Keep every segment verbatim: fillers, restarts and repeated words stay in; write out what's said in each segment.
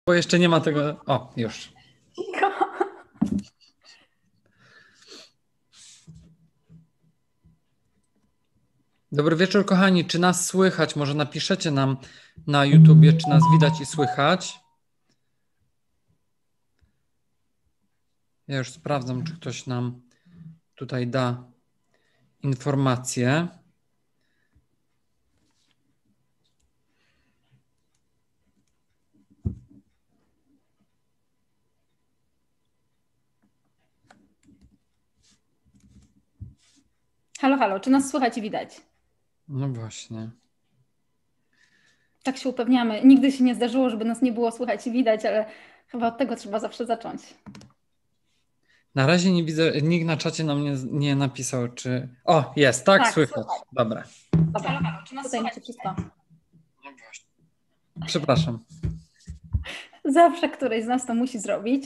Bo jeszcze nie ma tego... O, już. Dobry wieczór, kochani. Czy nas słychać? Może napiszecie nam na YouTubie, czy nas widać i słychać. Ja już sprawdzam, czy ktoś nam tutaj da informację. Halo, halo, czy nas słychać i widać? No właśnie. Tak się upewniamy. Nigdy się nie zdarzyło, żeby nas nie było słychać i widać, ale chyba od tego trzeba zawsze zacząć. Na razie nie widzę, nikt na czacie nam nie, nie napisał, czy... O, jest, tak, Tak, słychać. słychać. Dobra. Dobra, halo, halo, czy nas Tutaj słychać wszystko? No właśnie. Przepraszam. Zawsze któryś z nas to musi zrobić.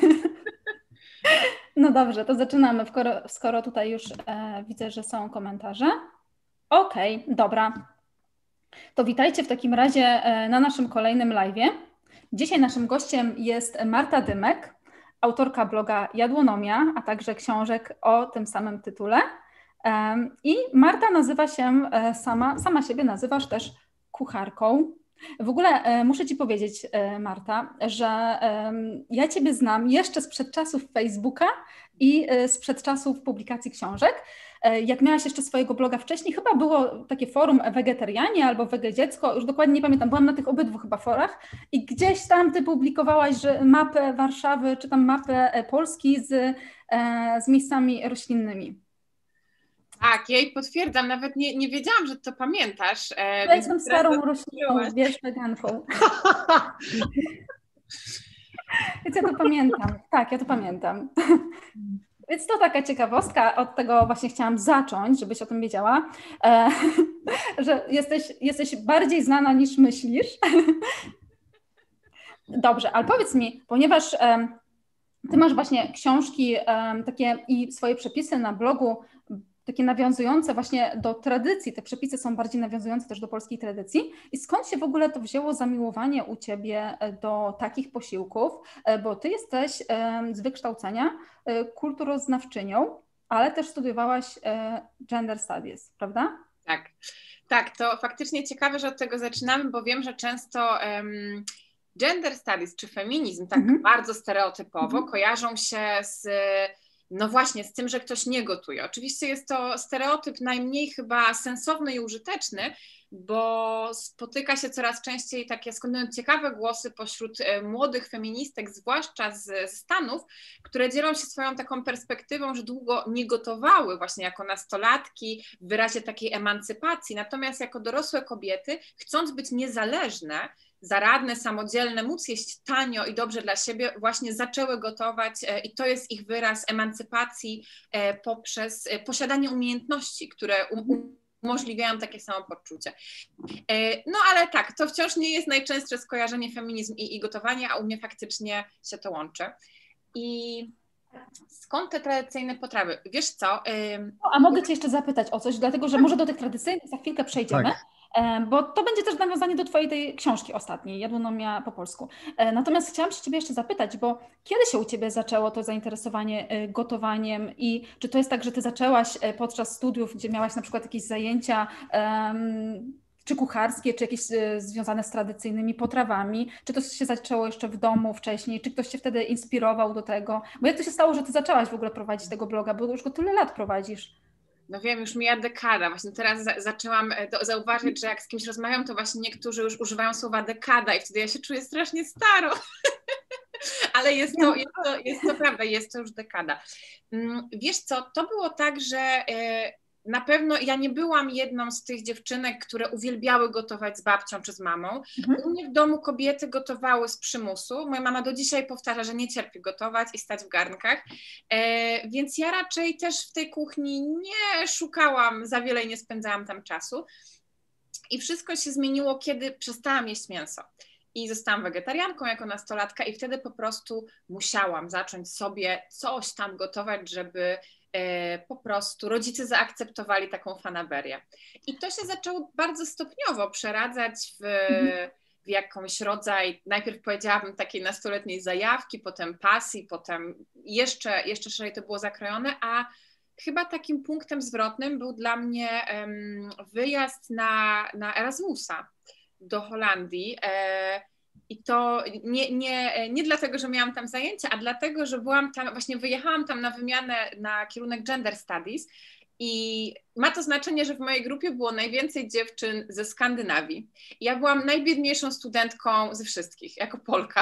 No dobrze, to zaczynamy, skoro, skoro tutaj już e, widzę, że są komentarze. Okej, okay, dobra. To witajcie w takim razie e, na naszym kolejnym live'ie. Dzisiaj naszym gościem jest Marta Dymek, autorka bloga Jadłonomia, a także książek o tym samym tytule. I Marta nazywa się sama, sama siebie nazywasz też kucharką. W ogóle muszę Ci powiedzieć, Marta, że ja Ciebie znam jeszcze sprzed czasów Facebooka i sprzed czasów publikacji książek. Jak miałaś jeszcze swojego bloga wcześniej, chyba było takie forum Wegetarianie albo Wege Dziecko, już dokładnie nie pamiętam, byłam na tych obydwu chyba forach i gdzieś tam Ty publikowałaś że mapę Warszawy, czy tam mapę Polski z, z miejscami roślinnymi. Tak, ja jej potwierdzam, nawet nie, nie wiedziałam, że to pamiętasz. Ja więc jestem starą roślinną, wiesz, weganką. Więc ja to pamiętam, tak, ja to pamiętam. Więc to taka ciekawostka, od tego właśnie chciałam zacząć, żebyś o tym wiedziała, e, że jesteś, jesteś bardziej znana niż myślisz. Dobrze, ale powiedz mi, ponieważ e, ty masz właśnie książki e, takie i swoje przepisy na blogu, takie nawiązujące właśnie do tradycji, te przepisy są bardziej nawiązujące też do polskiej tradycji. I skąd się w ogóle to wzięło zamiłowanie u Ciebie do takich posiłków? Bo Ty jesteś z wykształcenia kulturoznawczynią, ale też studiowałaś gender studies, prawda? Tak, tak, to faktycznie ciekawe, że od tego zaczynamy, bo wiem, że często um, gender studies czy feminizm tak mhm. bardzo stereotypowo mhm. kojarzą się z... No właśnie, z tym, że ktoś nie gotuje. Oczywiście jest to stereotyp najmniej chyba sensowny i użyteczny, bo spotyka się coraz częściej takie skądinąd ciekawe głosy pośród młodych feministek, zwłaszcza z Stanów, które dzielą się swoją taką perspektywą, że długo nie gotowały właśnie jako nastolatki w wyrazie takiej emancypacji, natomiast jako dorosłe kobiety, chcąc być niezależne, zaradne, samodzielne, móc jeść tanio i dobrze dla siebie, właśnie zaczęły gotować i to jest ich wyraz emancypacji poprzez posiadanie umiejętności, które umożliwiają takie samopoczucie. No ale tak, to wciąż nie jest najczęstsze skojarzenie feminizm i, i gotowanie, a u mnie faktycznie się to łączy. I skąd te tradycyjne potrawy? Wiesz co? No, a mogę Cię jeszcze zapytać o coś, dlatego że może do tych tradycyjnych za chwilkę przejdziemy. Tak. Bo to będzie też nawiązanie do Twojej tej książki ostatniej, Jadłonomia po polsku. Natomiast chciałam się Ciebie jeszcze zapytać, bo kiedy się u Ciebie zaczęło to zainteresowanie gotowaniem i czy to jest tak, że Ty zaczęłaś podczas studiów, gdzie miałaś na przykład jakieś zajęcia um, czy kucharskie, czy jakieś związane z tradycyjnymi potrawami, czy to się zaczęło jeszcze w domu wcześniej, czy ktoś Cię wtedy inspirował do tego? Bo jak to się stało, że Ty zaczęłaś w ogóle prowadzić tego bloga, bo już go tyle lat prowadzisz? No wiem, już mija dekada. Właśnie teraz za zaczęłam do, zauważyć, że jak z kimś rozmawiam, to właśnie niektórzy już używają słowa dekada i wtedy ja się czuję strasznie staro. Ale jest to, jest, to, jest to prawda, jest to już dekada. Wiesz co, to było tak, że na pewno ja nie byłam jedną z tych dziewczynek, które uwielbiały gotować z babcią czy z mamą. Mhm. U mnie w domu kobiety gotowały z przymusu. Moja mama do dzisiaj powtarza, że nie cierpi gotować i stać w garnkach. E, więc ja raczej też w tej kuchni nie szukałam za wiele i nie spędzałam tam czasu. I wszystko się zmieniło, kiedy przestałam jeść mięso. I zostałam wegetarianką jako nastolatka i wtedy po prostu musiałam zacząć sobie coś tam gotować, żeby po prostu rodzice zaakceptowali taką fanaberię. I to się zaczęło bardzo stopniowo przeradzać w w jakąś rodzaj, najpierw powiedziałabym takiej nastoletniej zajawki, potem pasji, potem jeszcze, jeszcze szerzej to było zakrojone, a chyba takim punktem zwrotnym był dla mnie um, wyjazd na, na Erasmusa do Holandii. E, I to nie, nie, nie dlatego, że miałam tam zajęcia, a dlatego, że byłam tam, właśnie wyjechałam tam na wymianę na kierunek Gender Studies i ma to znaczenie, że w mojej grupie było najwięcej dziewczyn ze Skandynawii. Ja byłam najbiedniejszą studentką ze wszystkich, jako Polka.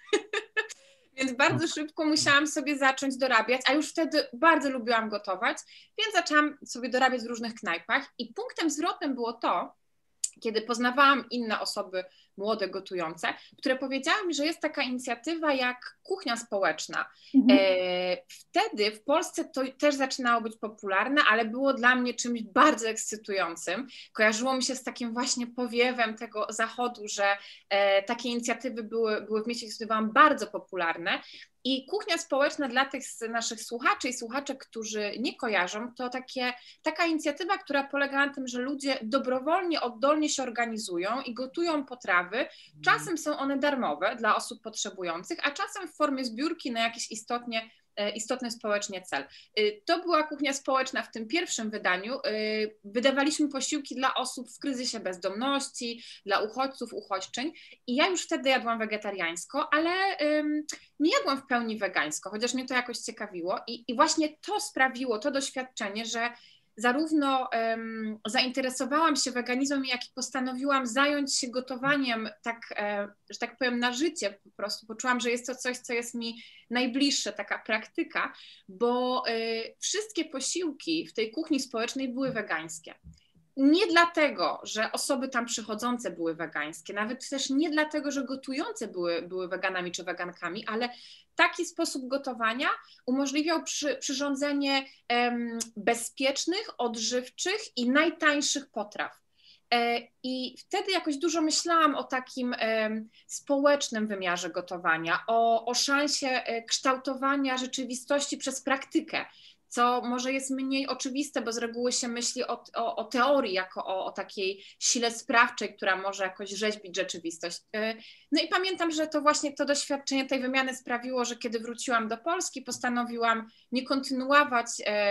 Więc bardzo szybko musiałam sobie zacząć dorabiać, a już wtedy bardzo lubiłam gotować, więc zaczęłam sobie dorabiać w różnych knajpach i punktem zwrotnym było to, kiedy poznawałam inne osoby młode gotujące, które powiedziały mi, że jest taka inicjatywa jak kuchnia społeczna. Mhm. E, wtedy w Polsce to też zaczynało być popularne, ale było dla mnie czymś bardzo ekscytującym. Kojarzyło mi się z takim właśnie powiewem tego zachodu, że e, takie inicjatywy były, były w mieście, które były bardzo popularne. I kuchnia społeczna dla tych z naszych słuchaczy i słuchaczek, którzy nie kojarzą, to takie, taka inicjatywa, która polega na tym, że ludzie dobrowolnie, oddolnie się organizują i gotują potrawy. Czasem są one darmowe dla osób potrzebujących, a czasem w formie zbiórki na jakiś istotnie, istotny społecznie cel. To była kuchnia społeczna w tym pierwszym wydaniu. Wydawaliśmy posiłki dla osób w kryzysie bezdomności, dla uchodźców, uchodźczyń i ja już wtedy jadłam wegetariańsko, ale um, nie jadłam w pełni wegańsko, chociaż mnie to jakoś ciekawiło i, i właśnie to sprawiło, to doświadczenie, że zarówno um, zainteresowałam się weganizmem, jak i postanowiłam zająć się gotowaniem, tak, e, że tak powiem, na życie po prostu. Poczułam, że jest to coś, co jest mi najbliższe, taka praktyka, bo e, wszystkie posiłki w tej kuchni społecznej były wegańskie. Nie dlatego, że osoby tam przychodzące były wegańskie, nawet też nie dlatego, że gotujące były, były weganami czy wegankami, ale taki sposób gotowania umożliwiał przy, przyrządzenie um, bezpiecznych, odżywczych i najtańszych potraw. E, I wtedy jakoś dużo myślałam o takim um, społecznym wymiarze gotowania, o, o szansie e, kształtowania rzeczywistości przez praktykę, co może jest mniej oczywiste, bo z reguły się myśli o, o, o teorii jako o, o takiej sile sprawczej, która może jakoś rzeźbić rzeczywistość. No i pamiętam, że to właśnie to doświadczenie tej wymiany sprawiło, że kiedy wróciłam do Polski, postanowiłam nie kontynuować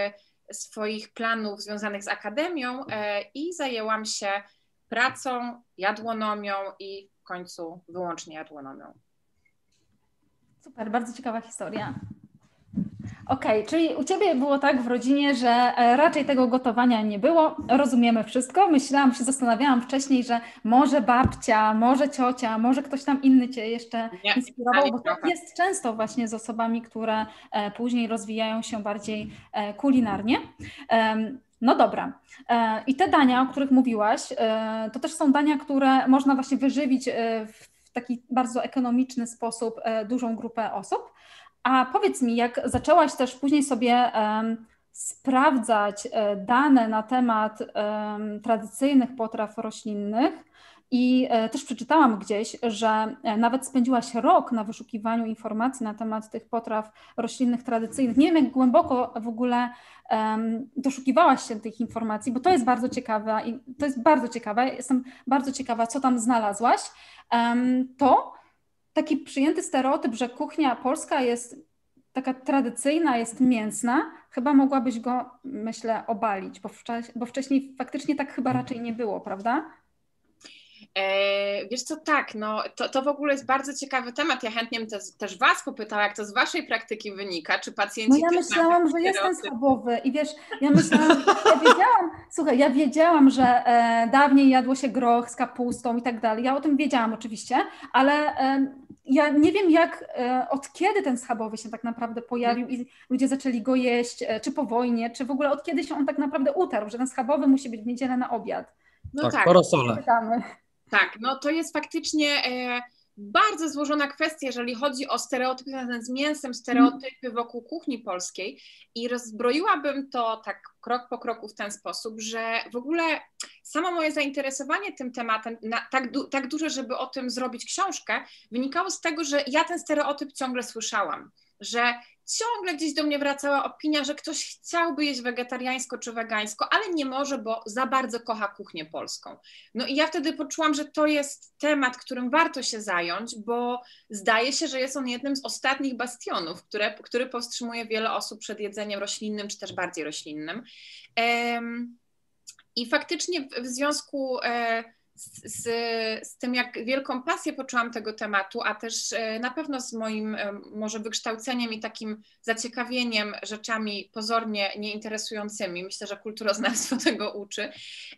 swoich planów związanych z akademią i zajęłam się pracą, jadłonomią i w końcu wyłącznie jadłonomią. Super, bardzo ciekawa historia. Okej, okay, czyli u Ciebie było tak w rodzinie, że raczej tego gotowania nie było, rozumiemy wszystko. Myślałam, się zastanawiałam wcześniej, że może babcia, może ciocia, może ktoś tam inny Cię jeszcze nie, inspirował, bo tak jest często właśnie z osobami, które później rozwijają się bardziej kulinarnie. No dobra. I te dania, o których mówiłaś, to też są dania, które można właśnie wyżywić w taki bardzo ekonomiczny sposób dużą grupę osób. A powiedz mi, jak zaczęłaś też później sobie um, sprawdzać e, dane na temat um, tradycyjnych potraw roślinnych i e, też przeczytałam gdzieś, że e, nawet spędziłaś rok na wyszukiwaniu informacji na temat tych potraw roślinnych tradycyjnych. Nie wiem, jak głęboko w ogóle um, doszukiwałaś się tych informacji, bo to jest bardzo ciekawe i to jest bardzo ciekawe. Jestem bardzo ciekawa, co tam znalazłaś. Um, to taki przyjęty stereotyp, że kuchnia polska jest taka tradycyjna, jest mięsna, chyba mogłabyś go, myślę, obalić, bo, wcześniej, bo wcześniej faktycznie tak chyba raczej nie było, prawda? E, wiesz co, tak, no to, to w ogóle jest bardzo ciekawy temat. Ja chętnie bym też, też Was popytała, jak to z Waszej praktyki wynika, czy pacjenci... No ja myślałam, że jestem schabowy i wiesz, ja myślałam, ja wiedziałam, słuchaj, ja wiedziałam, że e, dawniej jadło się groch z kapustą i tak dalej, ja o tym wiedziałam oczywiście, ale e, ja nie wiem jak, e, od kiedy ten schabowy się tak naprawdę pojawił i ludzie zaczęli go jeść, e, czy po wojnie, czy w ogóle od kiedy się on tak naprawdę utarł, że ten schabowy musi być w niedzielę na obiad. No tak, tak. po rosole. Tak, no to jest faktycznie e, bardzo złożona kwestia, jeżeli chodzi o stereotypy związane z mięsem, stereotypy wokół kuchni polskiej i rozbroiłabym to tak krok po kroku w ten sposób, że w ogóle samo moje zainteresowanie tym tematem, na, tak, du, tak duże, żeby o tym zrobić książkę, wynikało z tego, że ja ten stereotyp ciągle słyszałam. że ciągle gdzieś do mnie wracała opinia, że ktoś chciałby jeść wegetariańsko czy wegańsko, ale nie może, bo za bardzo kocha kuchnię polską. No i ja wtedy poczułam, że to jest temat, którym warto się zająć, bo zdaje się, że jest on jednym z ostatnich bastionów, które, który powstrzymuje wiele osób przed jedzeniem roślinnym czy też bardziej roślinnym. Um, I faktycznie w, w związku e, Z, z tym, jak wielką pasję poczułam tego tematu, a też na pewno z moim może wykształceniem i takim zaciekawieniem rzeczami pozornie nieinteresującymi, myślę, że kulturoznawstwo tego uczy,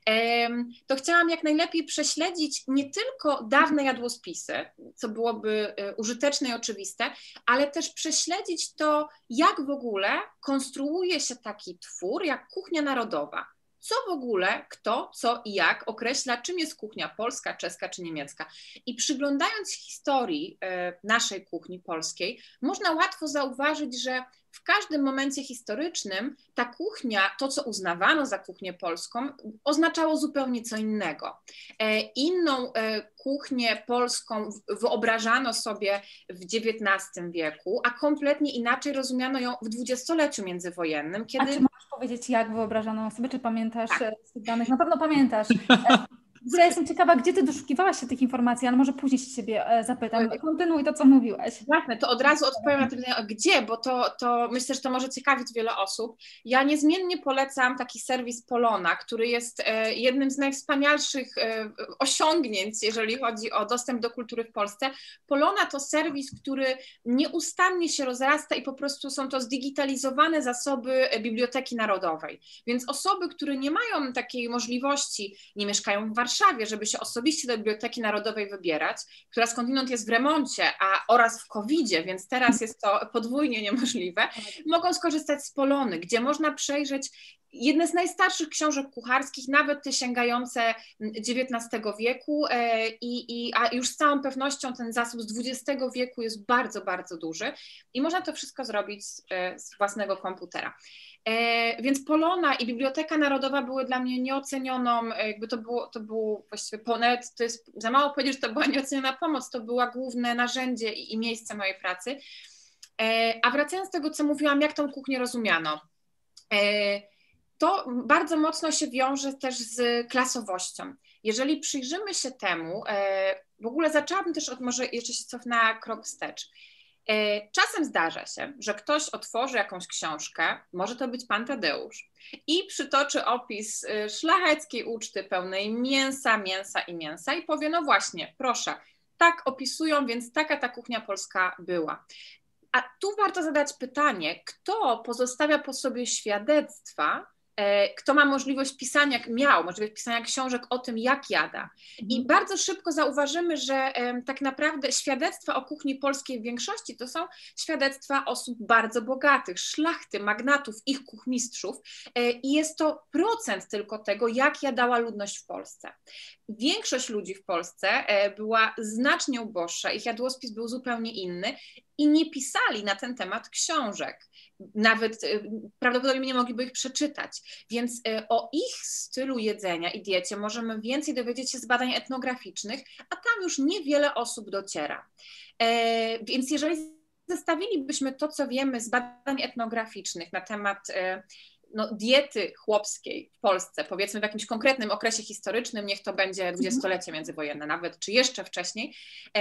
to chciałam jak najlepiej prześledzić nie tylko dawne jadłospisy, co byłoby użyteczne i oczywiste, ale też prześledzić to, jak w ogóle konstruuje się taki twór jak kuchnia narodowa. Co w ogóle, kto, co i jak określa, czym jest kuchnia polska, czeska czy niemiecka. I przyglądając się historii naszej kuchni polskiej, można łatwo zauważyć, że w każdym momencie historycznym ta kuchnia, to co uznawano za kuchnię polską, oznaczało zupełnie co innego. Inną kuchnię polską wyobrażano sobie w dziewiętnastym wieku, a kompletnie inaczej rozumiano ją w dwudziestoleciu międzywojennym. Kiedy... A czy możesz powiedzieć, jak wyobrażano sobie, czy pamiętasz tak. z tych danych? Na pewno pamiętasz. Ja jestem ciekawa, gdzie ty doszukiwałaś się tych informacji, ale może później się ciebie zapytam. Kontynuuj to, co mówiłaś. Jasne, to od razu odpowiem na to pytanie, gdzie, bo to, to myślę, że to może ciekawić wiele osób. Ja niezmiennie polecam taki serwis Polona, który jest jednym z najwspanialszych osiągnięć, jeżeli chodzi o dostęp do kultury w Polsce. Polona to serwis, który nieustannie się rozrasta i po prostu są to zdigitalizowane zasoby Biblioteki Narodowej. Więc osoby, które nie mają takiej możliwości, nie mieszkają w Warszawie, żeby się osobiście do Biblioteki Narodowej wybierać, która skądinąd jest w remoncie, a oraz w kowidzie, więc teraz jest to podwójnie niemożliwe, mogą skorzystać z Polony, gdzie można przejrzeć jedne z najstarszych książek kucharskich, nawet te sięgające dziewiętnastego wieku i, i, a już z całą pewnością ten zasób z dwudziestego wieku jest bardzo, bardzo duży i można to wszystko zrobić z, z własnego komputera. Więc Polona i Biblioteka Narodowa były dla mnie nieocenioną, jakby to było, to było właściwie ponad, to jest za mało powiedzieć, że to była nieoceniona pomoc, to była główne narzędzie i, i miejsce mojej pracy. A wracając do tego, co mówiłam, jak tą kuchnię rozumiano, to bardzo mocno się wiąże też z klasowością. Jeżeli przyjrzymy się temu, w ogóle zaczęłabym też od, może jeszcze się cofnę krok wstecz. Czasem zdarza się, że ktoś otworzy jakąś książkę, może to być pan Tadeusz, i przytoczy opis szlacheckiej uczty pełnej mięsa, mięsa i mięsa i powie, no właśnie, proszę, tak opisują, więc taka ta kuchnia polska była. A tu warto zadać pytanie, kto pozostawia po sobie świadectwa, kto ma możliwość pisania, miał możliwość pisania książek o tym, jak jada. I bardzo szybko zauważymy, że tak naprawdę świadectwa o kuchni polskiej w większości to są świadectwa osób bardzo bogatych, szlachty, magnatów, ich kuchmistrzów i jest to procent tylko tego, jak jadała ludność w Polsce. Większość ludzi w Polsce była znacznie uboższa, ich jadłospis był zupełnie inny i nie pisali na ten temat książek. Nawet prawdopodobnie nie mogliby ich przeczytać. Więc o ich stylu jedzenia i diecie możemy więcej dowiedzieć się z badań etnograficznych, a tam już niewiele osób dociera. Więc jeżeli zestawilibyśmy to, co wiemy z badań etnograficznych na temat no, diety chłopskiej w Polsce, powiedzmy w jakimś konkretnym okresie historycznym, niech to będzie dwudziestolecie międzywojenne nawet, czy jeszcze wcześniej,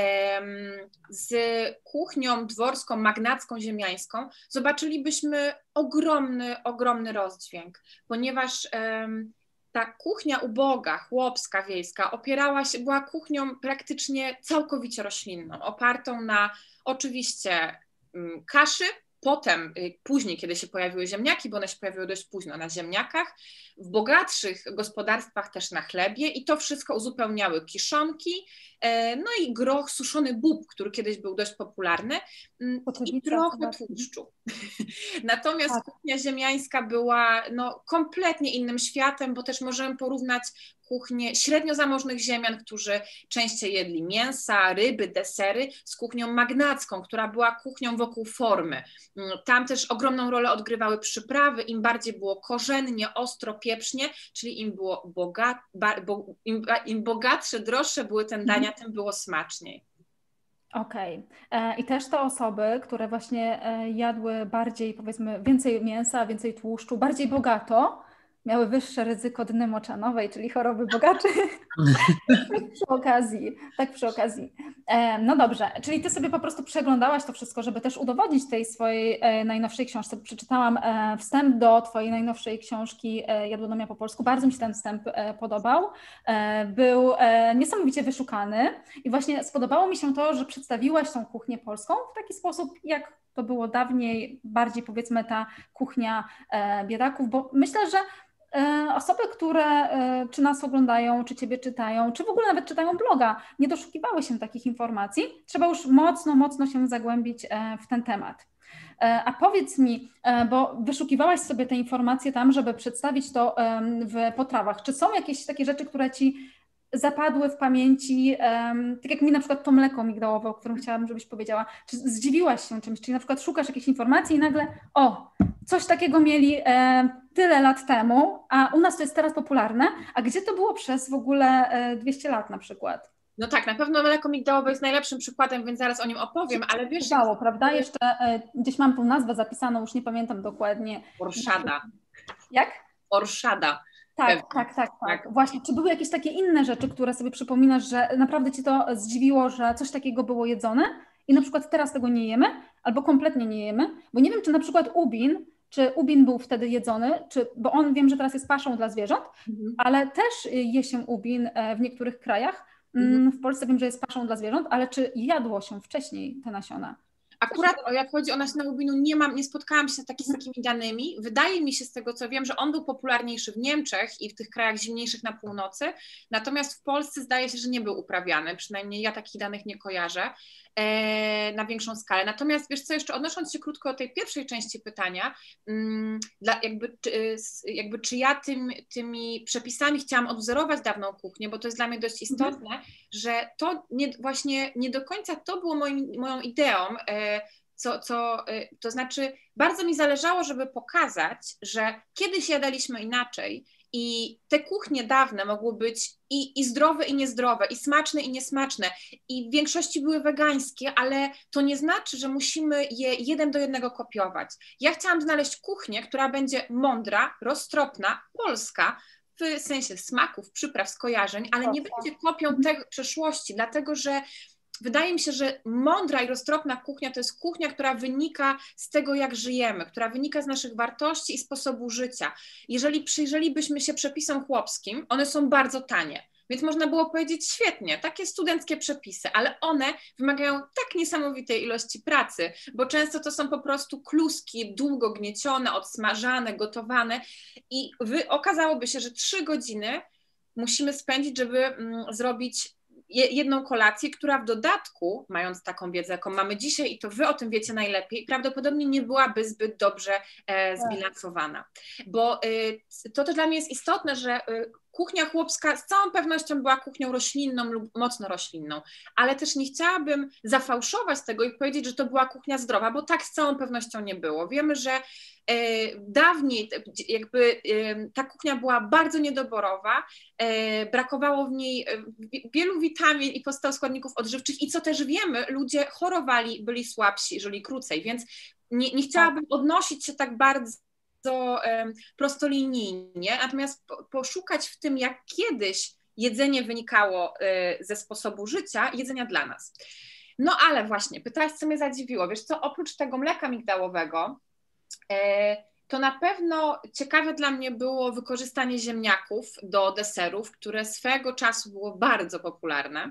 z kuchnią dworską, magnacką, ziemiańską, zobaczylibyśmy ogromny, ogromny rozdźwięk, ponieważ ta kuchnia uboga, chłopska, wiejska opierała się, była kuchnią praktycznie całkowicie roślinną, opartą na oczywiście kaszy, potem, później, kiedy się pojawiły ziemniaki, bo one się pojawiły dość późno na ziemniakach, w bogatszych gospodarstwach też na chlebie i to wszystko uzupełniały kiszonki, no i groch, suszony bób, który kiedyś był dość popularny i trochę tłuszczu. Natomiast tak. Kuchnia ziemiańska była no, kompletnie innym światem, bo też możemy porównać kuchnię średnio zamożnych ziemian, którzy częściej jedli mięsa, ryby, desery, z kuchnią magnacką, która była kuchnią wokół formy. Tam też ogromną rolę odgrywały przyprawy, im bardziej było korzennie, ostro, pieprznie, czyli im było bogat, bo, im, im bogatsze, droższe były te dania, tym było smaczniej. Okej. Okay. I też te osoby, które właśnie jadły bardziej, powiedzmy, więcej mięsa, więcej tłuszczu, bardziej bogato, miały wyższe ryzyko dny moczanowej, czyli choroby bogaczy. Tak przy okazji, tak przy okazji. No dobrze, czyli ty sobie po prostu przeglądałaś to wszystko, żeby też udowodnić tej swojej najnowszej książce. Przeczytałam wstęp do twojej najnowszej książki Jadłonomia po polsku. Bardzo mi się ten wstęp podobał. Był niesamowicie wyszukany i właśnie spodobało mi się to, że przedstawiłaś tą kuchnię polską w taki sposób, jak to było dawniej, bardziej powiedzmy ta kuchnia biedaków, bo myślę, że osoby, które czy nas oglądają, czy ciebie czytają, czy w ogóle nawet czytają bloga, nie doszukiwały się takich informacji. Trzeba już mocno, mocno się zagłębić w ten temat. A powiedz mi, bo wyszukiwałaś sobie te informacje tam, żeby przedstawić to w potrawach. Czy są jakieś takie rzeczy, które ci zapadły w pamięci, tak jak mi na przykład to mleko migdałowe, o którym chciałabym, żebyś powiedziała. Czy zdziwiłaś się czymś? Czyli na przykład szukasz jakiejś informacji i nagle, o, coś takiego mieli e, tyle lat temu, a u nas to jest teraz popularne, a gdzie to było przez w ogóle e, dwieście lat na przykład? No tak, na pewno mleko migdałowe jest najlepszym przykładem, więc zaraz o nim opowiem, ale wiesz... Dało, prawda? Jeszcze e, gdzieś mam tą nazwę zapisaną, już nie pamiętam dokładnie. Orszada. Jak? Orszada. Tak, tak, tak, tak, tak. Właśnie, czy były jakieś takie inne rzeczy, które sobie przypominasz, że naprawdę cię to zdziwiło, że coś takiego było jedzone i na przykład teraz tego nie jemy, albo kompletnie nie jemy? Bo nie wiem, czy na przykład ubin, czy ubin był wtedy jedzony, czy, bo on wiem, że teraz jest paszą dla zwierząt, mhm. ale też je się ubin w niektórych krajach. Mhm. W Polsce wiem, że jest paszą dla zwierząt, ale czy jadło się wcześniej te nasiona? Akurat jak chodzi o nasiona ubinu, nie mam, nie spotkałam się z, taki, z takimi danymi. Wydaje mi się z tego, co wiem, że on był popularniejszy w Niemczech i w tych krajach zimniejszych na północy, natomiast w Polsce zdaje się, że nie był uprawiany, przynajmniej ja takich danych nie kojarzę e, na większą skalę. Natomiast wiesz co, jeszcze odnosząc się krótko do tej pierwszej części pytania, mm, dla, jakby, czy, jakby czy ja tym, tymi przepisami chciałam odwzorować dawną kuchnię, bo to jest dla mnie dość istotne, mhm. że to nie, właśnie nie do końca to było moim, moją ideą, e, Co, co, to znaczy bardzo mi zależało, żeby pokazać, że kiedyś jadaliśmy inaczej i te kuchnie dawne mogły być i, i zdrowe i niezdrowe, i smaczne i niesmaczne i w większości były wegańskie, ale to nie znaczy, że musimy je jeden do jednego kopiować. Ja chciałam znaleźć kuchnię, która będzie mądra, roztropna, polska, w sensie smaków, przypraw, skojarzeń, ale nie będzie kopią tej przeszłości, dlatego że wydaje mi się, że mądra i roztropna kuchnia to jest kuchnia, która wynika z tego, jak żyjemy, która wynika z naszych wartości i sposobu życia. Jeżeli przyjrzelibyśmy się przepisom chłopskim, one są bardzo tanie, więc można było powiedzieć świetnie, takie studenckie przepisy, ale one wymagają tak niesamowitej ilości pracy, bo często to są po prostu kluski długo gniecione, odsmażane, gotowane i wy, okazałoby się, że trzy godziny musimy spędzić, żeby mm, zrobić jedną kolację, która w dodatku, mając taką wiedzę, jaką mamy dzisiaj i to wy o tym wiecie najlepiej, prawdopodobnie nie byłaby zbyt dobrze e, zbilansowana. Bo y, to też dla mnie jest istotne, że y, kuchnia chłopska z całą pewnością była kuchnią roślinną lub mocno roślinną, ale też nie chciałabym zafałszować tego i powiedzieć, że to była kuchnia zdrowa, bo tak z całą pewnością nie było. Wiemy, że e, dawniej jakby e, ta kuchnia była bardzo niedoborowa, e, brakowało w niej e, wielu witamin i podstaw składników odżywczych i co też wiemy, ludzie chorowali, byli słabsi, żyli krócej, więc nie, nie chciałabym odnosić się tak bardzo um, prostolinijnie, natomiast po, poszukać w tym, jak kiedyś jedzenie wynikało y, ze sposobu życia, jedzenia dla nas. No ale właśnie, pytałaś, co mnie zadziwiło. Wiesz co, oprócz tego mleka migdałowego, y, to na pewno ciekawe dla mnie było wykorzystanie ziemniaków do deserów, które swego czasu było bardzo popularne.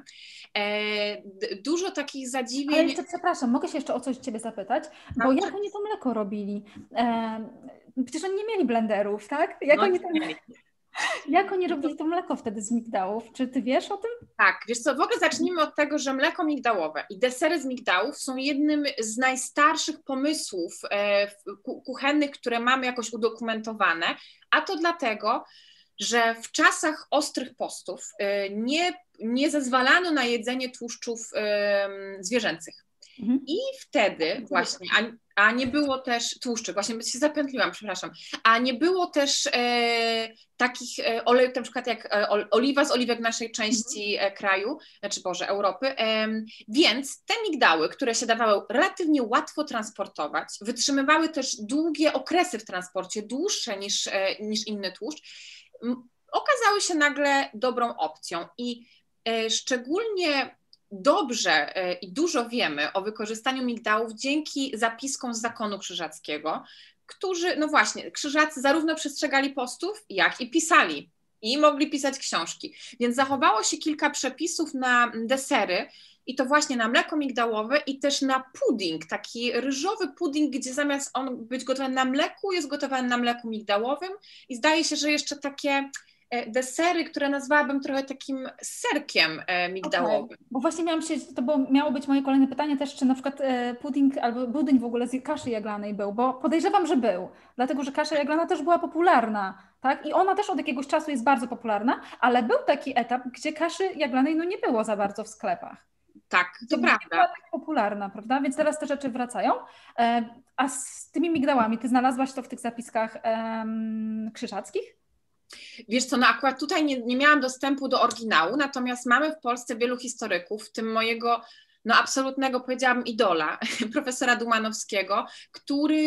E, dużo takich zadziwień... Ale jeszcze, przepraszam, mogę się jeszcze o coś Ciebie zapytać? Bo jak oni to mleko robili? E, przecież oni nie mieli blenderów, tak? Jak, no, oni, to, jak oni robili to mleko wtedy z migdałów? Czy Ty wiesz o tym? Tak, wiesz co, w ogóle zacznijmy od tego, że mleko migdałowe i desery z migdałów są jednym z najstarszych pomysłów e, kuchennych, które mamy jakoś udokumentowane, a to dlatego, że w czasach ostrych postów e, nie, nie zezwalano na jedzenie tłuszczów e, zwierzęcych. Mhm. I wtedy właśnie, a, a nie było też tłuszczy, właśnie się zapętliłam, przepraszam, a nie było też e, takich e, olejów, na przykład jak e, oliwa z oliwek w naszej części mhm. kraju, znaczy Boże, Europy, e, więc te migdały, które się dawały relatywnie łatwo transportować, wytrzymywały też długie okresy w transporcie, dłuższe niż, e, niż inny tłuszcz, okazały się nagle dobrą opcją i e, szczególnie dobrze i dużo wiemy o wykorzystaniu migdałów dzięki zapiskom z zakonu krzyżackiego, którzy, no właśnie, krzyżacy zarówno przestrzegali postów, jak i pisali i mogli pisać książki. Więc zachowało się kilka przepisów na desery i to właśnie na mleko migdałowe i też na pudding, taki ryżowy pudding, gdzie zamiast on być gotowany na mleku, jest gotowany na mleku migdałowym i zdaje się, że jeszcze takie desery, które nazwałabym trochę takim serkiem migdałowym. Okay. Bo właśnie miałam się, to było, miało być moje kolejne pytanie też, czy na przykład pudding albo budyń w ogóle z kaszy jaglanej był, bo podejrzewam, że był, dlatego że kasza jaglana też była popularna, tak? I ona też od jakiegoś czasu jest bardzo popularna, ale był taki etap, gdzie kaszy jaglanej no nie było za bardzo w sklepach. Tak, to prawda. Nie była tak popularna, prawda? Więc teraz te rzeczy wracają. A z tymi migdałami, ty znalazłaś to w tych zapiskach um, krzyżackich? Wiesz co, no akurat tutaj nie, nie miałam dostępu do oryginału, natomiast mamy w Polsce wielu historyków, w tym mojego no absolutnego, powiedziałabym, idola, profesora Dumanowskiego, który,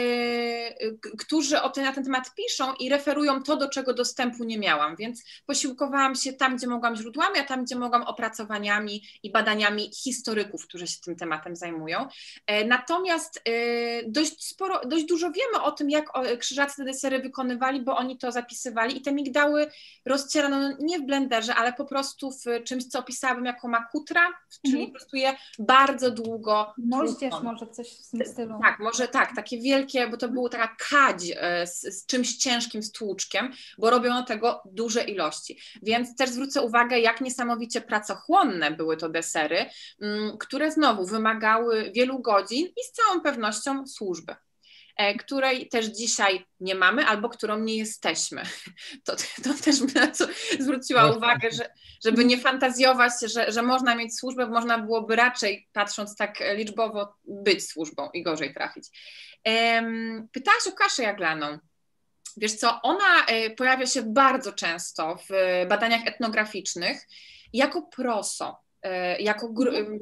yy, którzy o ten, na ten temat piszą i referują to, do czego dostępu nie miałam, więc posiłkowałam się tam, gdzie mogłam źródłami, a tam, gdzie mogłam opracowaniami i badaniami historyków, którzy się tym tematem zajmują. Yy, natomiast yy, dość sporo, dość dużo wiemy o tym, jak krzyżacy te desery wykonywali, bo oni to zapisywali i te migdały rozcierano nie w blenderze, ale po prostu w czymś, co opisałabym jako makutra, czyli mhm. po prostu je bardzo długo. Moździerz może coś w tym stylu. Tak, może tak, takie wielkie, bo to była taka kadź z, z czymś ciężkim, z tłuczkiem, bo robiono tego duże ilości. Więc też zwrócę uwagę, jak niesamowicie pracochłonne były to desery, które znowu wymagały wielu godzin i z całą pewnością służby, której też dzisiaj nie mamy, albo którą nie jesteśmy. To, to też bym na co zwróciła uwagę, że, żeby nie fantazjować, że, że można mieć służbę, można byłoby raczej, patrząc tak liczbowo, być służbą i gorzej trafić. Pytałaś o kaszę jaglaną. Wiesz co, ona pojawia się bardzo często w badaniach etnograficznych jako proso. Jako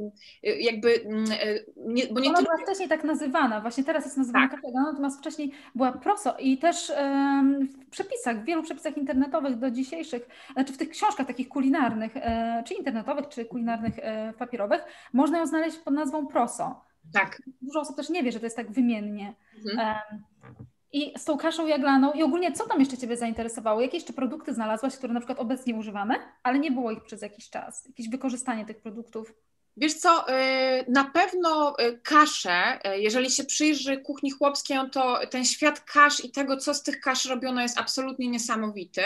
jakby, nie, bo nie Ona tylko... była wcześniej tak nazywana, właśnie teraz jest nazywana tak. kasza jaglaną, natomiast wcześniej była proso i też um, w przepisach, w wielu przepisach internetowych do dzisiejszych, znaczy w tych książkach takich kulinarnych, e, czy internetowych, czy kulinarnych, e, papierowych, można ją znaleźć pod nazwą proso. Tak. Dużo osób też nie wie, że to jest tak wymiennie. Mhm. Um, I z tą kaszą jaglaną i ogólnie co tam jeszcze Ciebie zainteresowało? Jakie jeszcze produkty znalazłaś, które na przykład obecnie używamy, ale nie było ich przez jakiś czas? Jakieś wykorzystanie tych produktów? Wiesz co, na pewno kasze, jeżeli się przyjrzy kuchni chłopskiej, to ten świat kasz i tego, co z tych kasz robiono, jest absolutnie niesamowity,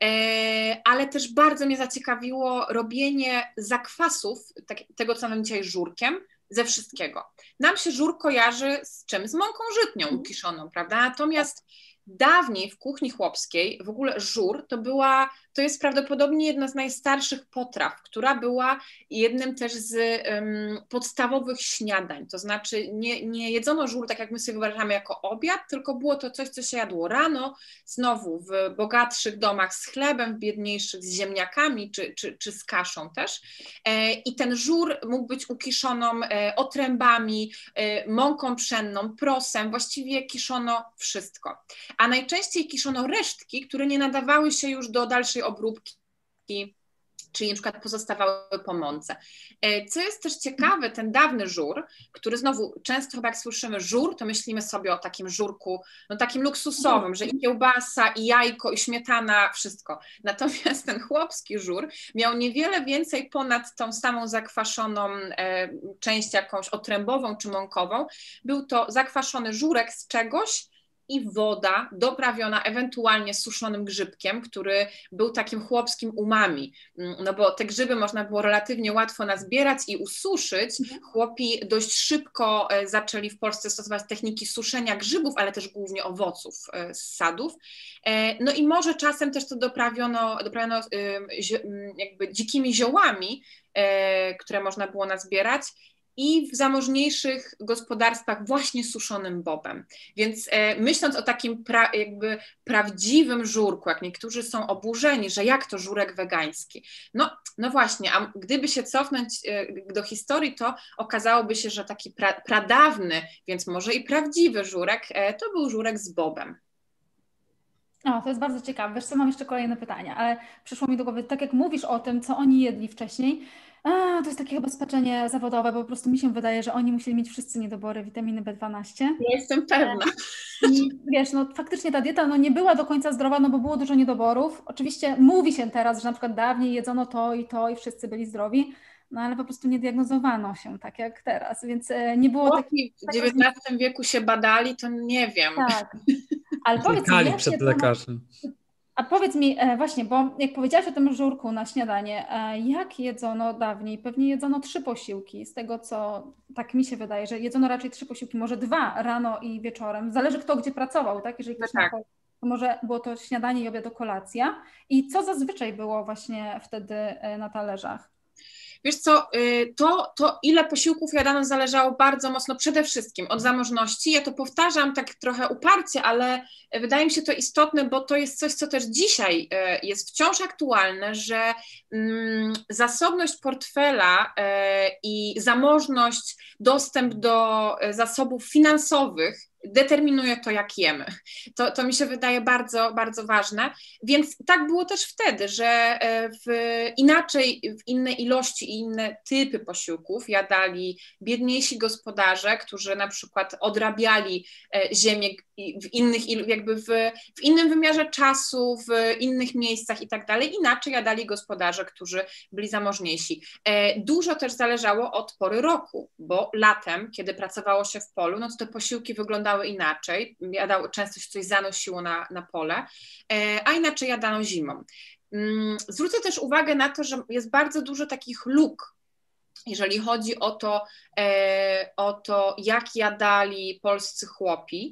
ale też bardzo mnie zaciekawiło robienie zakwasów, tego co mamy dzisiaj żurkiem, ze wszystkiego. Nam się żur kojarzy z czym? Z mąką żytnią ukiszoną, prawda? Natomiast dawniej w kuchni chłopskiej w ogóle żur to była, to jest prawdopodobnie jedna z najstarszych potraw, która była jednym też z um, podstawowych śniadań, to znaczy nie, nie jedzono żur tak jak my sobie wyobrażamy jako obiad, tylko było to coś, co się jadło rano, znowu w bogatszych domach z chlebem, w biedniejszych z ziemniakami czy, czy, czy z kaszą też e, i ten żur mógł być ukiszoną e, otrębami, e, mąką pszenną, prosem, właściwie kiszono wszystko. A najczęściej kiszono resztki, które nie nadawały się już do dalszej obróbki, czyli na przykład pozostawały po mące. Co jest też ciekawe, ten dawny żur, który znowu często chyba jak słyszymy żur, to myślimy sobie o takim żurku, no takim luksusowym, że i kiełbasa, i jajko, i śmietana, wszystko. Natomiast ten chłopski żur miał niewiele więcej ponad tą samą zakwaszoną e, część jakąś otrębową czy mąkową. Był to zakwaszony żurek z czegoś, i woda doprawiona ewentualnie suszonym grzybkiem, który był takim chłopskim umami, no bo te grzyby można było relatywnie łatwo nazbierać i ususzyć. Chłopi dość szybko zaczęli w Polsce stosować techniki suszenia grzybów, ale też głównie owoców z sadów. No i może czasem też to doprawiono, doprawiono jakby dzikimi ziołami, które można było nazbierać. i w zamożniejszych gospodarstwach właśnie suszonym bobem. Więc e, myśląc o takim pra, jakby prawdziwym żurku, jak niektórzy są oburzeni, że jak to żurek wegański. No, no właśnie, a gdyby się cofnąć e, do historii, to okazałoby się, że taki pra, pradawny, więc może i prawdziwy żurek, e, to był żurek z bobem. O, to jest bardzo ciekawe. Wiesz co, mam jeszcze kolejne pytania, ale przyszło mi do głowy, tak jak mówisz o tym, co oni jedli wcześniej, a, to jest takie chyba spaczenie zawodowe, bo po prostu mi się wydaje, że oni musieli mieć wszyscy niedobory witaminy B dwanaście. Ja jestem pewna. I wiesz, no faktycznie ta dieta no, nie była do końca zdrowa, no bo było dużo niedoborów. Oczywiście mówi się teraz, że na przykład dawniej jedzono to i to i wszyscy byli zdrowi, no ale po prostu nie diagnozowano się tak jak teraz, więc e, nie było takiego... W dziewiętnastym wieku się badali, to nie wiem. Tak, ale powiedz mi, Czekali jak przed jedzono... lekarzem. A powiedz mi e, właśnie, bo jak powiedziałaś o tym żurku na śniadanie, e, jak jedzono dawniej? Pewnie jedzono trzy posiłki, z tego co tak mi się wydaje, że jedzono raczej trzy posiłki, może dwa rano i wieczorem. Zależy kto gdzie pracował, tak? Jeżeli ktoś No tak. na, to może było to śniadanie i obiad, to kolacja. I co zazwyczaj było właśnie wtedy e, na talerzach? Wiesz co, to, to ile posiłków jadano zależało bardzo mocno przede wszystkim od zamożności. Ja to powtarzam tak trochę uparcie, ale wydaje mi się to istotne, bo to jest coś, co też dzisiaj jest wciąż aktualne, że zasobność portfela i zamożność, dostęp do zasobów finansowych determinuje to, jak jemy. To, to mi się wydaje bardzo, bardzo ważne. Więc tak było też wtedy, że w inaczej, w innej ilości i inne typy posiłków jadali biedniejsi gospodarze, którzy na przykład odrabiali ziemię w innych, jakby w, w innym wymiarze czasu, w innych miejscach i tak dalej. Inaczej jadali gospodarze, którzy byli zamożniejsi. Dużo też zależało od pory roku, bo latem, kiedy pracowało się w polu, no to te posiłki wyglądały inaczej. Jadał, często się coś zanosiło na, na pole, a inaczej jadano zimą. Zwrócę też uwagę na to, że jest bardzo dużo takich luk, jeżeli chodzi o to, e, o to, jak jadali polscy chłopi,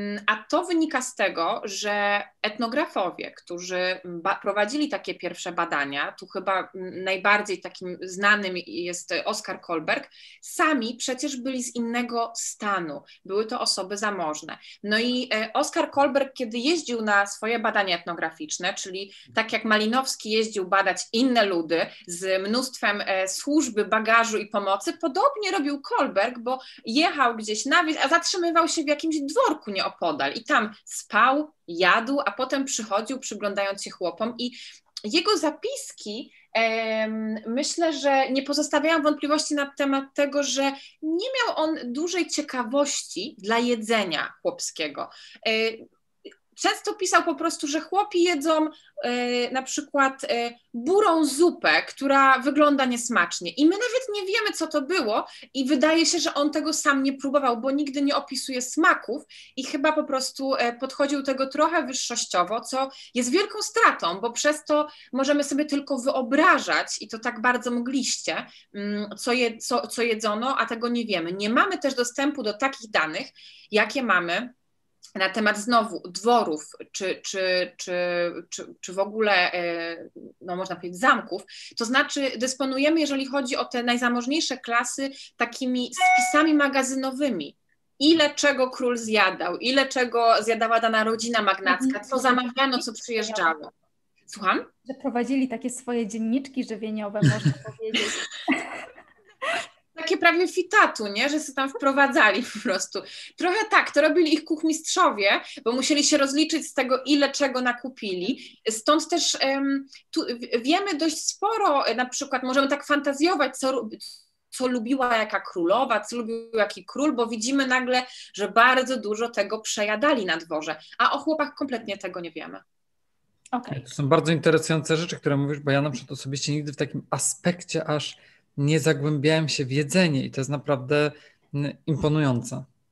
a to wynika z tego, że etnografowie, którzy ba- prowadzili takie pierwsze badania, tu chyba najbardziej takim znanym jest Oskar Kolberg, sami przecież byli z innego stanu, były to osoby zamożne. No i Oskar Kolberg, kiedy jeździł na swoje badania etnograficzne, czyli tak jak Malinowski jeździł badać inne ludy z mnóstwem służby, bagażu i pomocy, podobnie robił Kolberg, bo jechał gdzieś na wieś, a zatrzymywał się w jakimś dworku nieopodal i tam spał, jadł, a potem przychodził, przyglądając się chłopom i jego zapiski em, myślę, że nie pozostawiają wątpliwości na temat tego, że nie miał on dużej ciekawości dla jedzenia chłopskiego. E, Często pisał po prostu, że chłopi jedzą e, na przykład e, burą zupę, która wygląda niesmacznie i my nawet nie wiemy, co to było i wydaje się, że on tego sam nie próbował, bo nigdy nie opisuje smaków i chyba po prostu e, podchodził do tego trochę wyższościowo, co jest wielką stratą, bo przez to możemy sobie tylko wyobrażać i to tak bardzo mgliście, mm, co, je, co, co jedzono, a tego nie wiemy. Nie mamy też dostępu do takich danych, jakie mamy na temat znowu dworów, czy, czy, czy, czy, czy w ogóle, no można powiedzieć, zamków, to znaczy dysponujemy, jeżeli chodzi o te najzamożniejsze klasy, takimi spisami magazynowymi. Ile czego król zjadał, ile czego zjadała dana rodzina magnacka, co zamawiano, co przyjeżdżało. Słucham? Że prowadzili takie swoje dzienniczki żywieniowe, można powiedzieć. Takie prawie fitatu, nie? Że się tam wprowadzali po prostu. Trochę tak, to robili ich kuchmistrzowie, bo musieli się rozliczyć z tego, ile czego nakupili. Stąd też um, tu wiemy dość sporo, na przykład możemy tak fantazjować, co, co lubiła jaka królowa, co lubił jaki król, bo widzimy nagle, że bardzo dużo tego przejadali na dworze, a o chłopach kompletnie tego nie wiemy. Okay. To są bardzo interesujące rzeczy, które mówisz, bo ja na przykład osobiście nigdy w takim aspekcie aż nie zagłębiałem się w jedzenie i to jest naprawdę imponujące.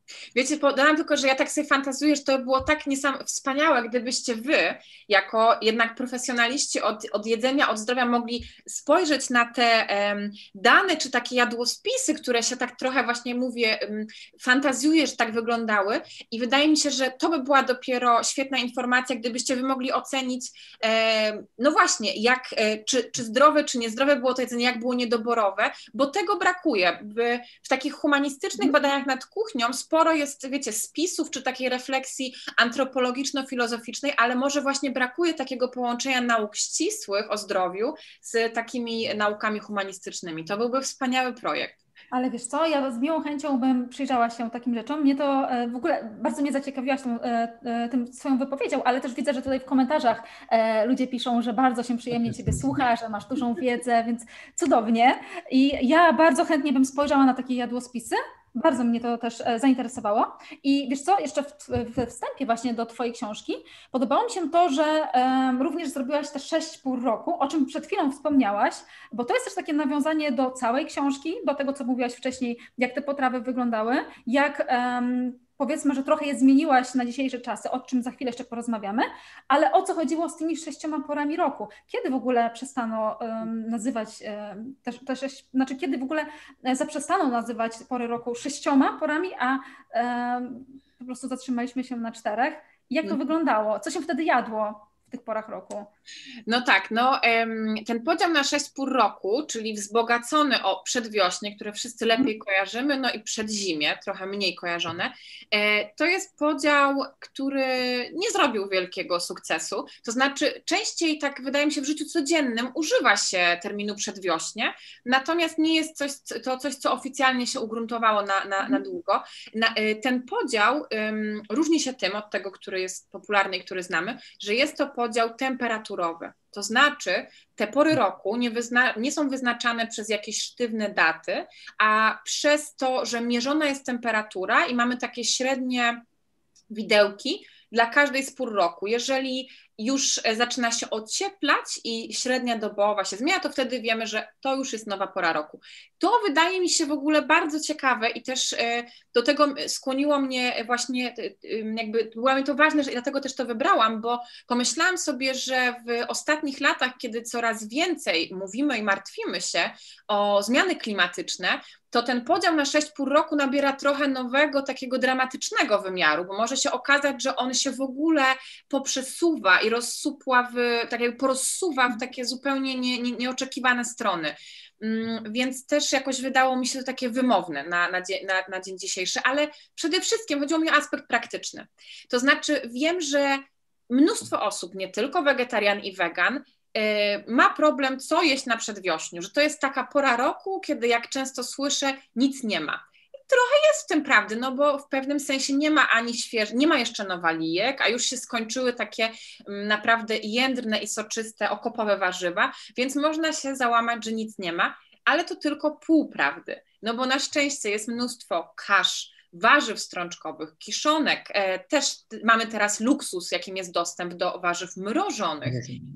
Wiecie, dodam tylko, że ja tak sobie fantazuję, że to było tak niesam wspaniałe, gdybyście wy, jako jednak profesjonaliści od, od jedzenia, od zdrowia, mogli spojrzeć na te um, dane, czy takie jadłospisy, które się tak trochę właśnie mówię, um, fantazjuję, że tak wyglądały i wydaje mi się, że to by była dopiero świetna informacja, gdybyście wy mogli ocenić, e, no właśnie, jak, e, czy, czy zdrowe, czy niezdrowe było to jedzenie, jak było niedoborowe, bo tego brakuje. W, w takich humanistycznych badaniach nad kuchnią sporo jest, wiecie, spisów czy takiej refleksji antropologiczno-filozoficznej, ale może właśnie brakuje takiego połączenia nauk ścisłych o zdrowiu z takimi naukami humanistycznymi. To byłby wspaniały projekt. Ale wiesz co, ja z miłą chęcią bym przyjrzała się takim rzeczom. Mnie to w ogóle bardzo mnie zaciekawiłaś tą, tym swoją wypowiedzią, ale też widzę, że tutaj w komentarzach ludzie piszą, że bardzo się przyjemnie Ciebie słucha, że masz dużą wiedzę, więc cudownie. I ja bardzo chętnie bym spojrzała na takie jadłospisy. Bardzo mnie to też zainteresowało. I wiesz co, jeszcze we wstępie właśnie do Twojej książki podobało mi się to, że um, również zrobiłaś te sześć pół roku, o czym przed chwilą wspomniałaś, bo to jest też takie nawiązanie do całej książki, do tego, co mówiłaś wcześniej, jak te potrawy wyglądały, jak um, powiedzmy, że trochę je zmieniłaś na dzisiejsze czasy, o czym za chwilę jeszcze porozmawiamy, ale o co chodziło z tymi sześcioma porami roku? Kiedy w ogóle przestano um, nazywać, um, też, też, znaczy kiedy w ogóle zaprzestano nazywać pory roku sześcioma porami, a um, po prostu zatrzymaliśmy się na czterech? I jak to hmm. wyglądało? Co się wtedy jadło w tych porach roku? No tak, no ten podział na sześć pór roku, czyli wzbogacony o przedwiośnie, które wszyscy lepiej kojarzymy, no i przedzimie, trochę mniej kojarzone, to jest podział, który nie zrobił wielkiego sukcesu, to znaczy częściej tak wydaje mi się w życiu codziennym używa się terminu przedwiośnie, natomiast nie jest coś, to coś, co oficjalnie się ugruntowało na, na, na długo. Na, ten podział um, różni się tym od tego, który jest popularny i który znamy, że jest to podział temperaturowy. To znaczy te pory roku nie, wyzna, nie są wyznaczane przez jakieś sztywne daty, a przez to, że mierzona jest temperatura i mamy takie średnie widełki dla każdej z pór roku. Jeżeli już zaczyna się ocieplać i średnia dobowa się zmienia, to wtedy wiemy, że to już jest nowa pora roku. To wydaje mi się w ogóle bardzo ciekawe i też do tego skłoniło mnie właśnie, jakby było mi to ważne, że dlatego też to wybrałam, bo pomyślałam sobie, że w ostatnich latach, kiedy coraz więcej mówimy i martwimy się o zmiany klimatyczne, to ten podział na sześć pór roku nabiera trochę nowego, takiego dramatycznego wymiaru, bo może się okazać, że on się w ogóle poprzesuwa i rozsupła w, tak jakby porozsuwa w takie zupełnie nie, nie, nieoczekiwane strony. Więc też jakoś wydało mi się to takie wymowne na, na, na, na dzień dzisiejszy, ale przede wszystkim chodziło mi o aspekt praktyczny. To znaczy wiem, że mnóstwo osób, nie tylko wegetarian i wegan, ma problem, co jeść na przedwiośniu, że to jest taka pora roku, kiedy jak często słyszę, nic nie ma. I trochę jest w tym prawdy, no bo w pewnym sensie nie ma ani śwież, nie ma jeszcze nowalijek, a już się skończyły takie naprawdę jędrne i soczyste okopowe warzywa, więc można się załamać, że nic nie ma, ale to tylko pół prawdy, no bo na szczęście jest mnóstwo kasz, warzyw strączkowych, kiszonek, e, też mamy teraz luksus, jakim jest dostęp do warzyw mrożonych,